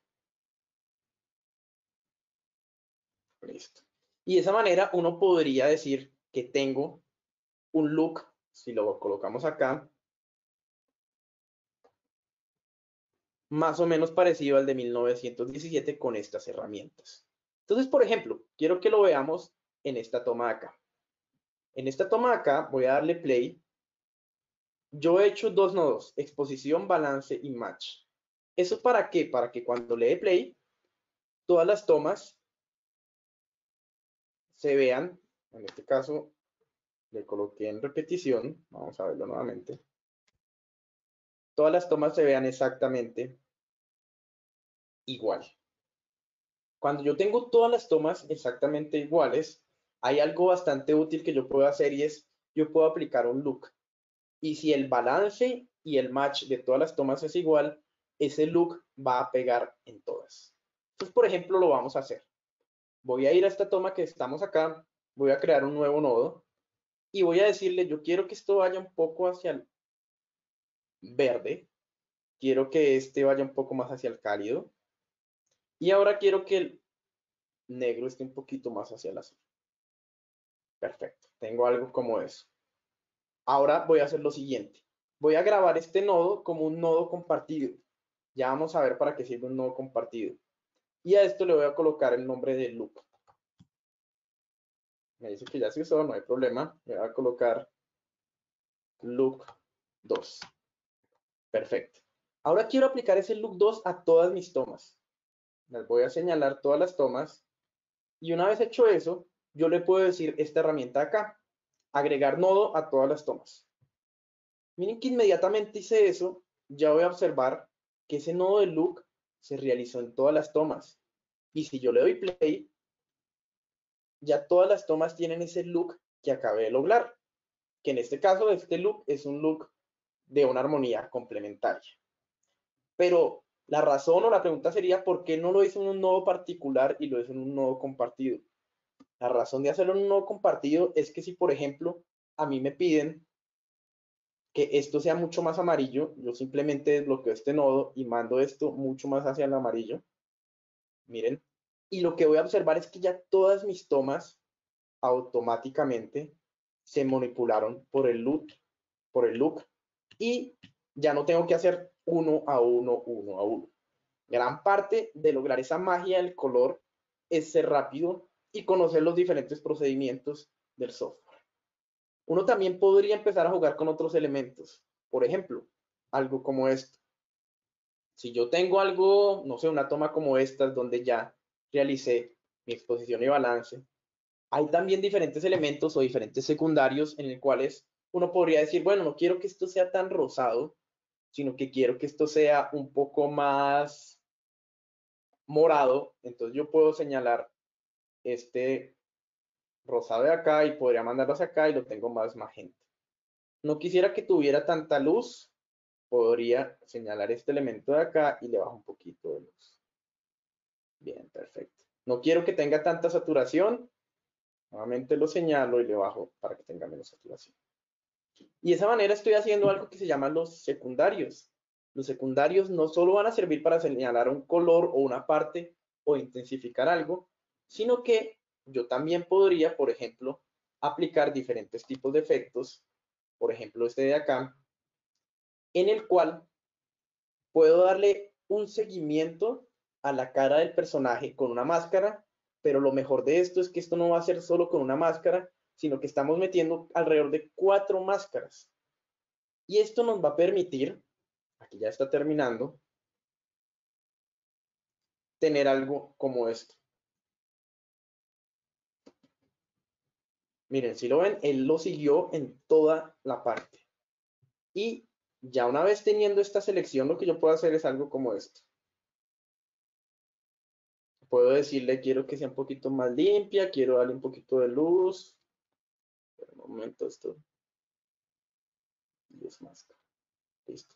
Listo. Y de esa manera uno podría decir que tengo un look, si lo colocamos acá, más o menos parecido al de mil novecientos diecisiete con estas herramientas. Entonces, por ejemplo, quiero que lo veamos en esta toma de acá. En esta toma de acá voy a darle play. Yo he hecho dos nodos, exposición, balance y match. ¿Eso para qué? Para que cuando le dé play, todas las tomas se vean, en este caso le coloqué en repetición, vamos a verlo nuevamente, todas las tomas se vean exactamente igual. Cuando yo tengo todas las tomas exactamente iguales, hay algo bastante útil que yo puedo hacer y es, yo puedo aplicar un look. Y si el balance y el match de todas las tomas es igual, ese look va a pegar en todas. Entonces, por ejemplo, lo vamos a hacer. Voy a ir a esta toma que estamos acá, voy a crear un nuevo nodo y voy a decirle, yo quiero que esto vaya un poco hacia el verde, quiero que este vaya un poco más hacia el cálido y ahora quiero que el negro esté un poquito más hacia el azul. Perfecto, tengo algo como eso. Ahora voy a hacer lo siguiente. Voy a grabar este nodo como un nodo compartido. Ya vamos a ver para qué sirve un nodo compartido. Y a esto le voy a colocar el nombre de loop. Me dice que ya se usó, no hay problema. Le voy a colocar loop dos. Perfecto. Ahora quiero aplicar ese loop dos a todas mis tomas. Les voy a señalar todas las tomas. Y una vez hecho eso, yo le puedo decir esta herramienta acá. Agregar nodo a todas las tomas. Miren que inmediatamente hice eso, ya voy a observar que ese nodo de look se realizó en todas las tomas. Y si yo le doy play, ya todas las tomas tienen ese look que acabé de lograr. Que en este caso, este look es un look de una armonía complementaria. Pero la razón o la pregunta sería, ¿por qué no lo hice en un nodo particular y lo hice en un nodo compartido? La razón de hacerlo en un nodo compartido es que si, por ejemplo, a mí me piden que esto sea mucho más amarillo, yo simplemente desbloqueo este nodo y mando esto mucho más hacia el amarillo. Miren. Y lo que voy a observar es que ya todas mis tomas automáticamente se manipularon por el look, por el look y ya no tengo que hacer uno a uno, uno a uno. Gran parte de lograr esa magia del color es ser rápido y conocer los diferentes procedimientos del software. Uno también podría empezar a jugar con otros elementos. Por ejemplo, algo como esto. Si yo tengo algo, no sé, una toma como esta, donde ya realicé mi exposición y balance, hay también diferentes elementos o diferentes secundarios en los cuales uno podría decir, bueno, no quiero que esto sea tan rosado, sino que quiero que esto sea un poco más morado. Entonces yo puedo señalar este rosado de acá y podría mandarlo hacia acá y lo tengo más magenta. No quisiera que tuviera tanta luz, podría señalar este elemento de acá y le bajo un poquito de luz. Bien, perfecto. No quiero que tenga tanta saturación, nuevamente lo señalo y le bajo para que tenga menos saturación. Y de esa manera estoy haciendo algo que se llama los secundarios. Los secundarios no solo van a servir para señalar un color o una parte o intensificar algo, sino que yo también podría, por ejemplo, aplicar diferentes tipos de efectos, por ejemplo este de acá, en el cual puedo darle un seguimiento a la cara del personaje con una máscara, pero lo mejor de esto es que esto no va a ser solo con una máscara, sino que estamos metiendo alrededor de cuatro máscaras. Y esto nos va a permitir, aquí ya está terminando, tener algo como esto. Miren, si lo ven, él lo siguió en toda la parte. Y ya una vez teniendo esta selección, lo que yo puedo hacer es algo como esto. Puedo decirle, quiero que sea un poquito más limpia, quiero darle un poquito de luz. Por un momento esto. Luz máscara. Listo.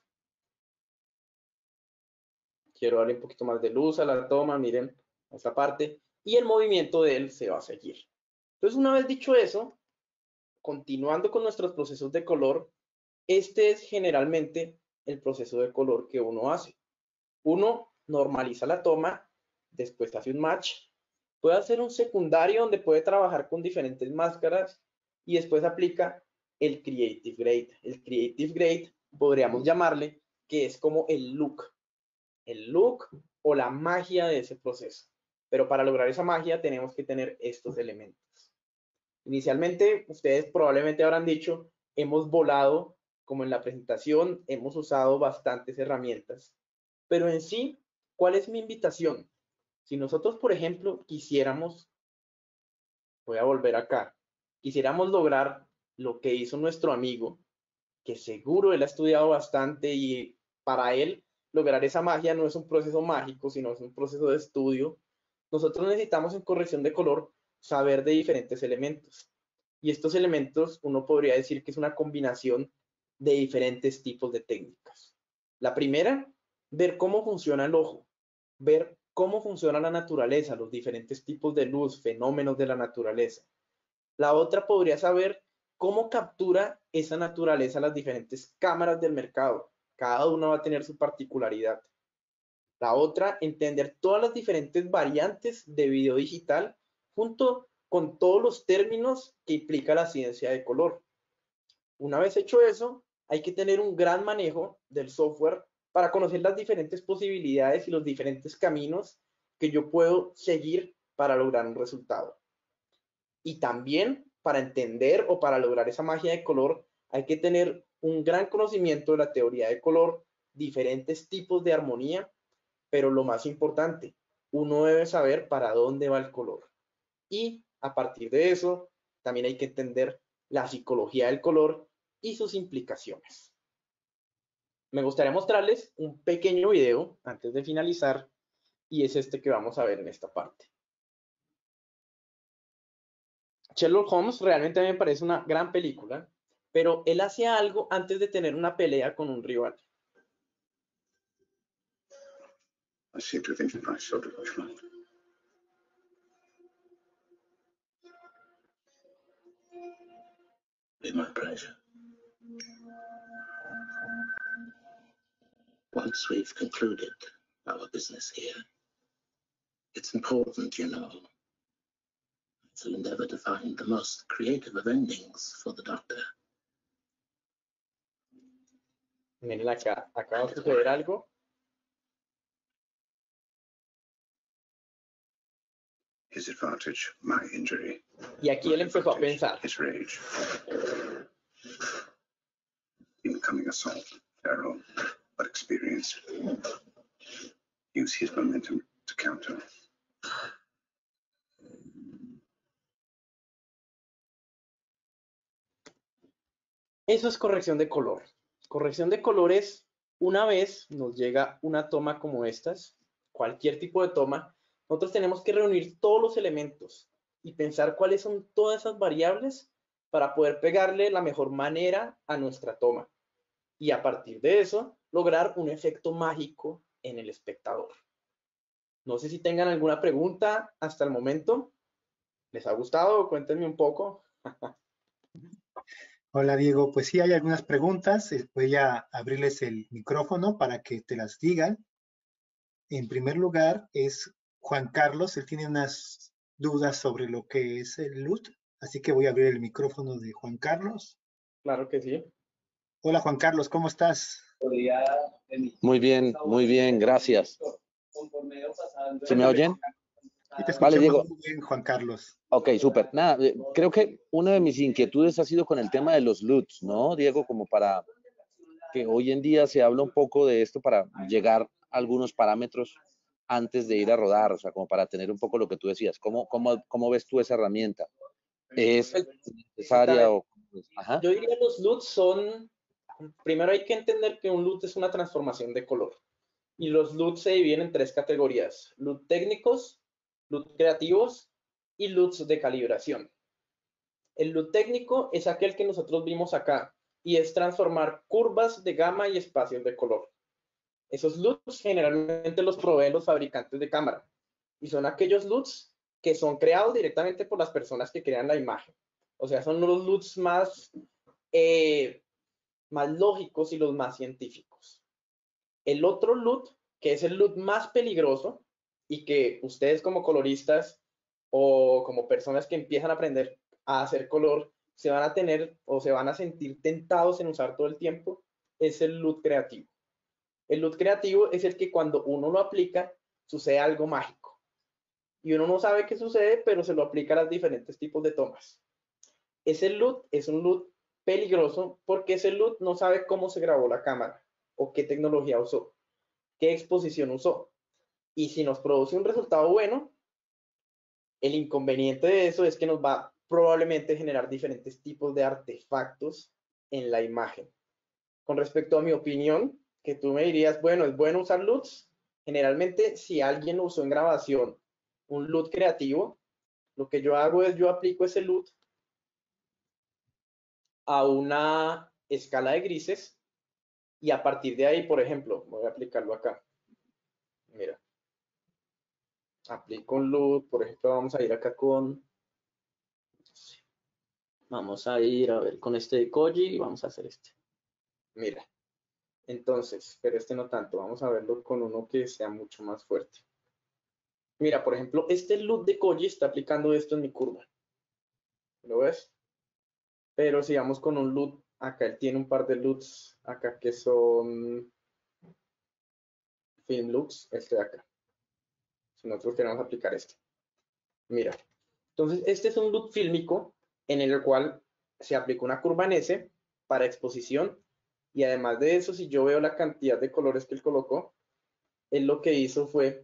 Quiero darle un poquito más de luz a la toma, miren, a esta parte. Y el movimiento de él se va a seguir. Entonces, una vez dicho eso, continuando con nuestros procesos de color, este es generalmente el proceso de color que uno hace. Uno normaliza la toma, después hace un match, puede hacer un secundario donde puede trabajar con diferentes máscaras y después aplica el Creative Grade. El Creative Grade podríamos llamarle que es como el look, el look o la magia de ese proceso. Pero para lograr esa magia tenemos que tener estos elementos. Inicialmente, ustedes probablemente habrán dicho, hemos volado, como en la presentación, hemos usado bastantes herramientas. Pero en sí, ¿cuál es mi invitación? Si nosotros, por ejemplo, quisiéramos voy a volver acá. Quisiéramos lograr lo que hizo nuestro amigo, que seguro él ha estudiado bastante y para él lograr esa magia no es un proceso mágico, sino es un proceso de estudio. Nosotros necesitamos en corrección de color saber de diferentes elementos. Y estos elementos uno podría decir que es una combinación de diferentes tipos de técnicas. La primera, ver cómo funciona el ojo, ver cómo funciona la naturaleza, los diferentes tipos de luz, fenómenos de la naturaleza. La otra podría saber cómo captura esa naturaleza las diferentes cámaras del mercado. Cada una va a tener su particularidad. La otra, entender todas las diferentes variantes de video digital junto con todos los términos que implica la ciencia de color. Una vez hecho eso, hay que tener un gran manejo del software para conocer las diferentes posibilidades y los diferentes caminos que yo puedo seguir para lograr un resultado. Y también para entender o para lograr esa magia de color, hay que tener un gran conocimiento de la teoría de color, diferentes tipos de armonía, pero lo más importante, uno debe saber para dónde va el color. Y a partir de eso, también hay que entender la psicología del color y sus implicaciones. Me gustaría mostrarles un pequeño video antes de finalizar, y es este que vamos a ver en esta parte. Sherlock Holmes realmente me parece una gran película, pero él hace algo antes de tener una pelea con un rival. I seem to think I shot a bushman. Be my pleasure. Once we've concluded our business here, it's important, you know, to endeavor to find the most creative of endings for the Doctor. Miren acá, acaba de suceder algo. His advantage, my injury. Y aquí él empezó a pensar. His rage. Incoming assault, feral, but experienced. Use his momentum to counter. Eso es corrección de color. Corrección de color es una vez nos llega una toma como estas, cualquier tipo de toma, nosotros tenemos que reunir todos los elementos y pensar cuáles son todas esas variables para poder pegarle la mejor manera a nuestra toma. Y a partir de eso, lograr un efecto mágico en el espectador. No sé si tengan alguna pregunta hasta el momento. ¿Les ha gustado? Cuéntenme un poco. Hola Diego, pues sí hay algunas preguntas. Voy a abrirles el micrófono para que te las digan. En primer lugar es Juan Carlos, él tiene unas dudas sobre lo que es el L U T, así que voy a abrir el micrófono de Juan Carlos. Claro que sí. Hola Juan Carlos, ¿cómo estás? Muy bien, muy bien, gracias. ¿Se me oyen? Sí, te escuchamos Vale, Diego. muy bien, Juan Carlos. Ok, súper. Nada, eh, creo que una de mis inquietudes ha sido con el tema de los L U Ts, ¿no, Diego? Como para que hoy en día se habla un poco de esto para llegar a algunos parámetros antes de ir a rodar, o sea, como para tener un poco lo que tú decías. ¿Cómo, cómo, cómo ves tú esa herramienta? ¿Es necesaria o...? Ajá. Yo diría que los L U Ts son, primero hay que entender que un L U T es una transformación de color. Y los L U Ts se dividen en tres categorías: L U T técnicos, L U T creativos y L U Ts de calibración. El L U T técnico es aquel que nosotros vimos acá y es transformar curvas de gama y espacios de color. Esos L U Ts generalmente los proveen los fabricantes de cámara y son aquellos L U Ts que son creados directamente por las personas que crean la imagen. O sea, son los L U Ts más, eh, más lógicos y los más científicos. El otro L U T, que es el L U T más peligroso y que ustedes como coloristas o como personas que empiezan a aprender a hacer color se van a tener o se van a sentir tentados en usar todo el tiempo, es el L U T creativo. El L U T creativo es el que cuando uno lo aplica sucede algo mágico y uno no sabe qué sucede, pero se lo aplica a los diferentes tipos de tomas. Ese L U T es un L U T peligroso porque ese L U T no sabe cómo se grabó la cámara o qué tecnología usó, qué exposición usó. Y si nos produce un resultado bueno, El inconveniente de eso es que nos va probablemente a generar diferentes tipos de artefactos en la imagen. Con respecto a mi opinión, que tú me dirías, bueno, ¿es bueno usar L U Ts? Generalmente, si alguien usó en grabación un L U T creativo, lo que yo hago es yo aplico ese L U T a una escala de grises y a partir de ahí, por ejemplo, voy a aplicarlo acá. Mira, aplico un L U T, por ejemplo, vamos a ir acá con, vamos a ir a ver con este de Koji y vamos a hacer este. Mira, entonces, pero este no tanto, vamos a verlo con uno que sea mucho más fuerte. Mira, por ejemplo, este L U T de Koji está aplicando esto en mi curva. ¿Lo ves? Pero sigamos con un L U T, acá él tiene un par de L U Ts acá que son Film Lux, este de acá. Si nosotros queremos aplicar este. Mira, entonces este es un L U T fílmico en el cual se aplica una curva en S para exposición y además de eso, si yo veo la cantidad de colores que él colocó, él lo que hizo fue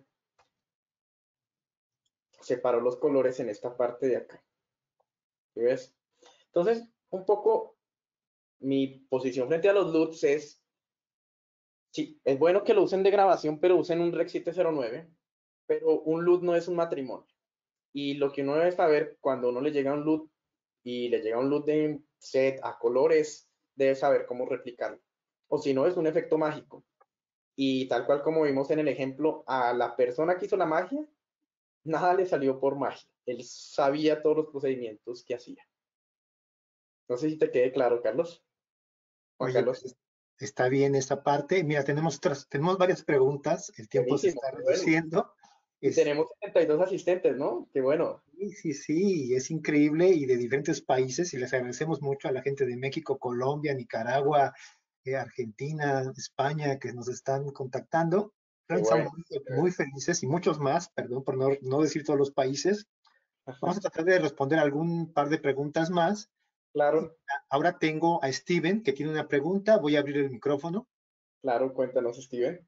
separó los colores en esta parte de acá. ¿Sí ves? Entonces, un poco mi posición frente a los L U Ts es, sí, es bueno que lo usen de grabación, pero usen un Rec siete cero nueve, pero un L U T no es un matrimonio. Y lo que uno debe saber cuando uno le llega un L U T y le llega un L U T de set a colores, debe saber cómo replicarlo. O si no, es un efecto mágico. Y tal cual como vimos en el ejemplo, a la persona que hizo la magia, nada le salió por magia. Él sabía todos los procedimientos que hacía. No sé si te quede claro, Carlos. Juan Oye, Carlos. pues está bien esa parte. Mira, tenemos otras, tenemos varias preguntas. El tiempo se Buenísimo. está Bueno. reduciendo. Y Es, tenemos setenta y dos asistentes, ¿no? Qué bueno. sí, sí, sí, es increíble y de diferentes países y les agradecemos mucho a la gente de México, Colombia, Nicaragua, eh, Argentina, España que nos están contactando. Qué Realmente bueno. estamos muy, muy felices y muchos más, perdón por no, no decir todos los países. Vamos a tratar de responder algún par de preguntas más. Claro, Ahora tengo a Steven que tiene una pregunta. Voy a abrir el micrófono. claro, cuéntanos, Steven.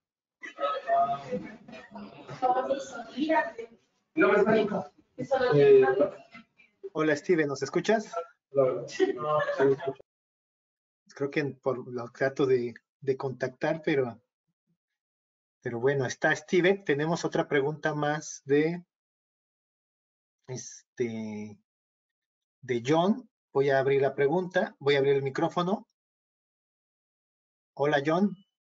Eh, Hola Steven, ¿nos escuchas? claro. Creo que por lo trato de, de contactar, pero, pero bueno, está Steven. Tenemos otra pregunta más de, este, de John. Voy a abrir la pregunta. Voy a abrir el micrófono. Hola John.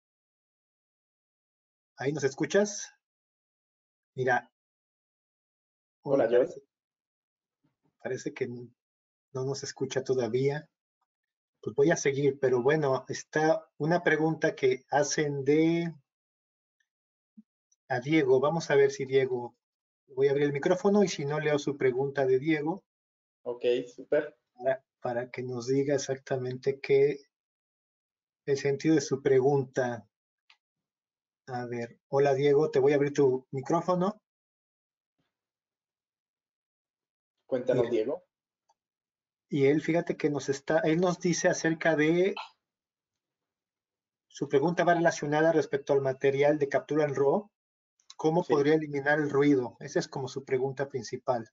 ¿Ahí nos escuchas? Mira. Uy, Hola, John. parece, parece que no nos escucha todavía. Pues voy a seguir, pero bueno, está una pregunta que hacen de a Diego. Vamos a ver si Diego, voy a abrir el micrófono y si no leo su pregunta de Diego Ok, súper. para, para que nos diga exactamente qué el sentido de su pregunta. A ver, hola Diego, te voy a abrir tu micrófono y Cuéntanos, él, Diego. y él, fíjate que nos está, él nos dice acerca de su pregunta va relacionada respecto al material de captura en RAW. ¿Cómo Sí. podría eliminar el ruido? Esa es como su pregunta principal.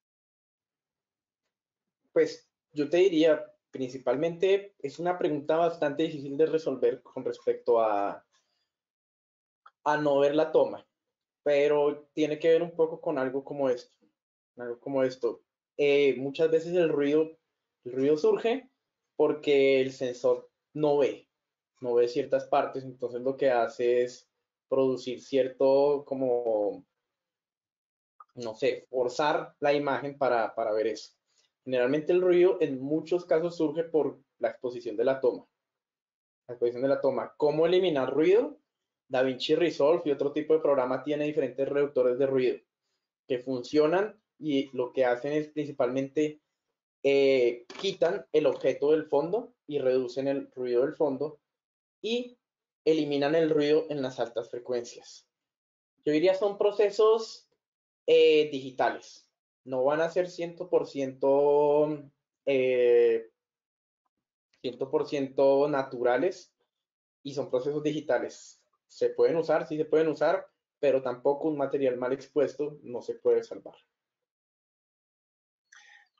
Pues yo te diría, principalmente es una pregunta bastante difícil de resolver con respecto a, a no ver la toma, pero tiene que ver un poco con algo como esto. Algo como esto. Eh, muchas veces el ruido, el ruido surge porque el sensor no ve, no ve ciertas partes, entonces lo que hace es producir cierto como, no sé, forzar la imagen para, para ver eso. Generalmente el ruido en muchos casos surge por la exposición de la toma. La exposición de la toma. ¿Cómo eliminar ruido? DaVinci Resolve y otro tipo de programa tiene diferentes reductores de ruido que funcionan y lo que hacen es principalmente eh, quitan el objeto del fondo y reducen el ruido del fondo y eliminan el ruido en las altas frecuencias. Yo diría son procesos eh, digitales. No van a ser cien por ciento, eh, cien por ciento naturales y son procesos digitales. Se pueden usar, sí se pueden usar, pero tampoco un material mal expuesto no se puede salvar.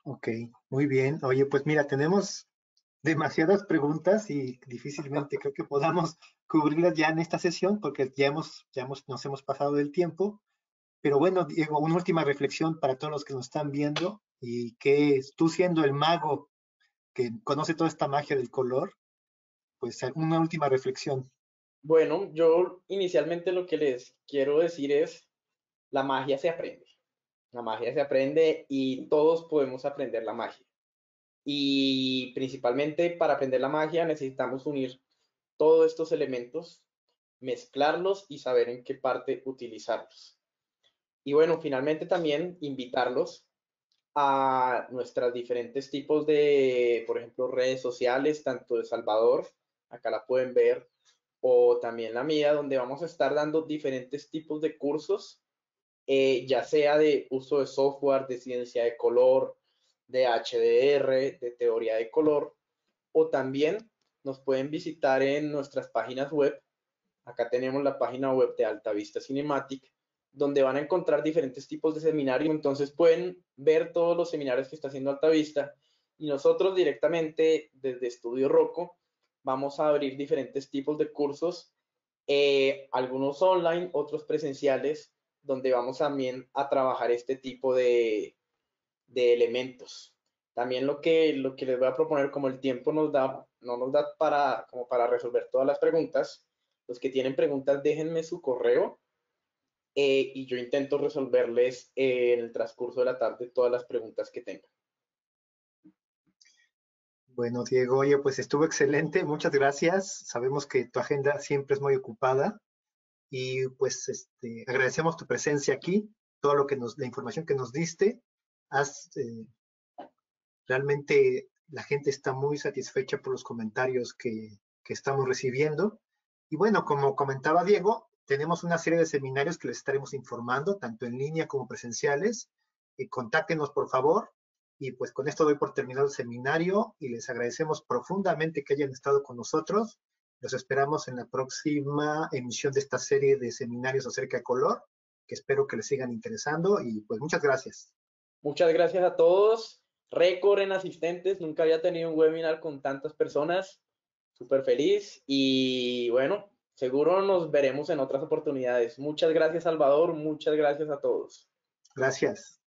Ok, muy bien. Oye, pues mira, tenemos demasiadas preguntas y difícilmente creo que podamos cubrirlas ya en esta sesión porque ya hemos, ya hemos, nos hemos pasado del tiempo. Pero bueno, Diego, una última reflexión para todos los que nos están viendo y que tú siendo el mago que conoce toda esta magia del color, pues una última reflexión. Bueno, yo inicialmente lo que les quiero decir es, la magia se aprende. La magia se aprende y todos podemos aprender la magia. Y principalmente para aprender la magia necesitamos unir todos estos elementos, mezclarlos y saber en qué parte utilizarlos. Y bueno, finalmente también invitarlos a nuestras diferentes tipos de, por ejemplo, redes sociales, tanto de Salvador, acá la pueden ver, o también la mía, donde vamos a estar dando diferentes tipos de cursos, eh, ya sea de uso de software, de ciencia de color, de H D R, de teoría de color, o también nos pueden visitar en nuestras páginas web. Acá tenemos la página web de Alta Vista Cinematic, donde van a encontrar diferentes tipos de seminarios. Entonces pueden ver todos los seminarios que está haciendo Alta Vista y nosotros directamente desde Estudio Rocco vamos a abrir diferentes tipos de cursos, eh, algunos online, otros presenciales, donde vamos también a trabajar este tipo de, de elementos. También lo que, lo que les voy a proponer, como el tiempo nos da, no nos da para, como para resolver todas las preguntas, los que tienen preguntas déjenme su correo, eh, y yo intento resolverles eh, en el transcurso de la tarde todas las preguntas que tengan. Bueno, Diego, oye, pues estuvo excelente, muchas gracias. Sabemos que tu agenda siempre es muy ocupada y pues este, agradecemos tu presencia aquí, todo lo que nos, la información que nos diste. Has, eh, realmente la gente está muy satisfecha por los comentarios que, que estamos recibiendo. Y bueno, como comentaba Diego, tenemos una serie de seminarios que les estaremos informando, tanto en línea como presenciales. Eh, contáctenos, por favor. Y pues con esto doy por terminado el seminario y les agradecemos profundamente que hayan estado con nosotros. Los esperamos en la próxima emisión de esta serie de seminarios acerca de color, que espero que les sigan interesando y pues muchas gracias. Muchas gracias a todos. Récord en asistentes, nunca había tenido un webinar con tantas personas. Súper feliz y bueno, seguro nos veremos en otras oportunidades. Muchas gracias, Salvador. Muchas gracias a todos. Gracias.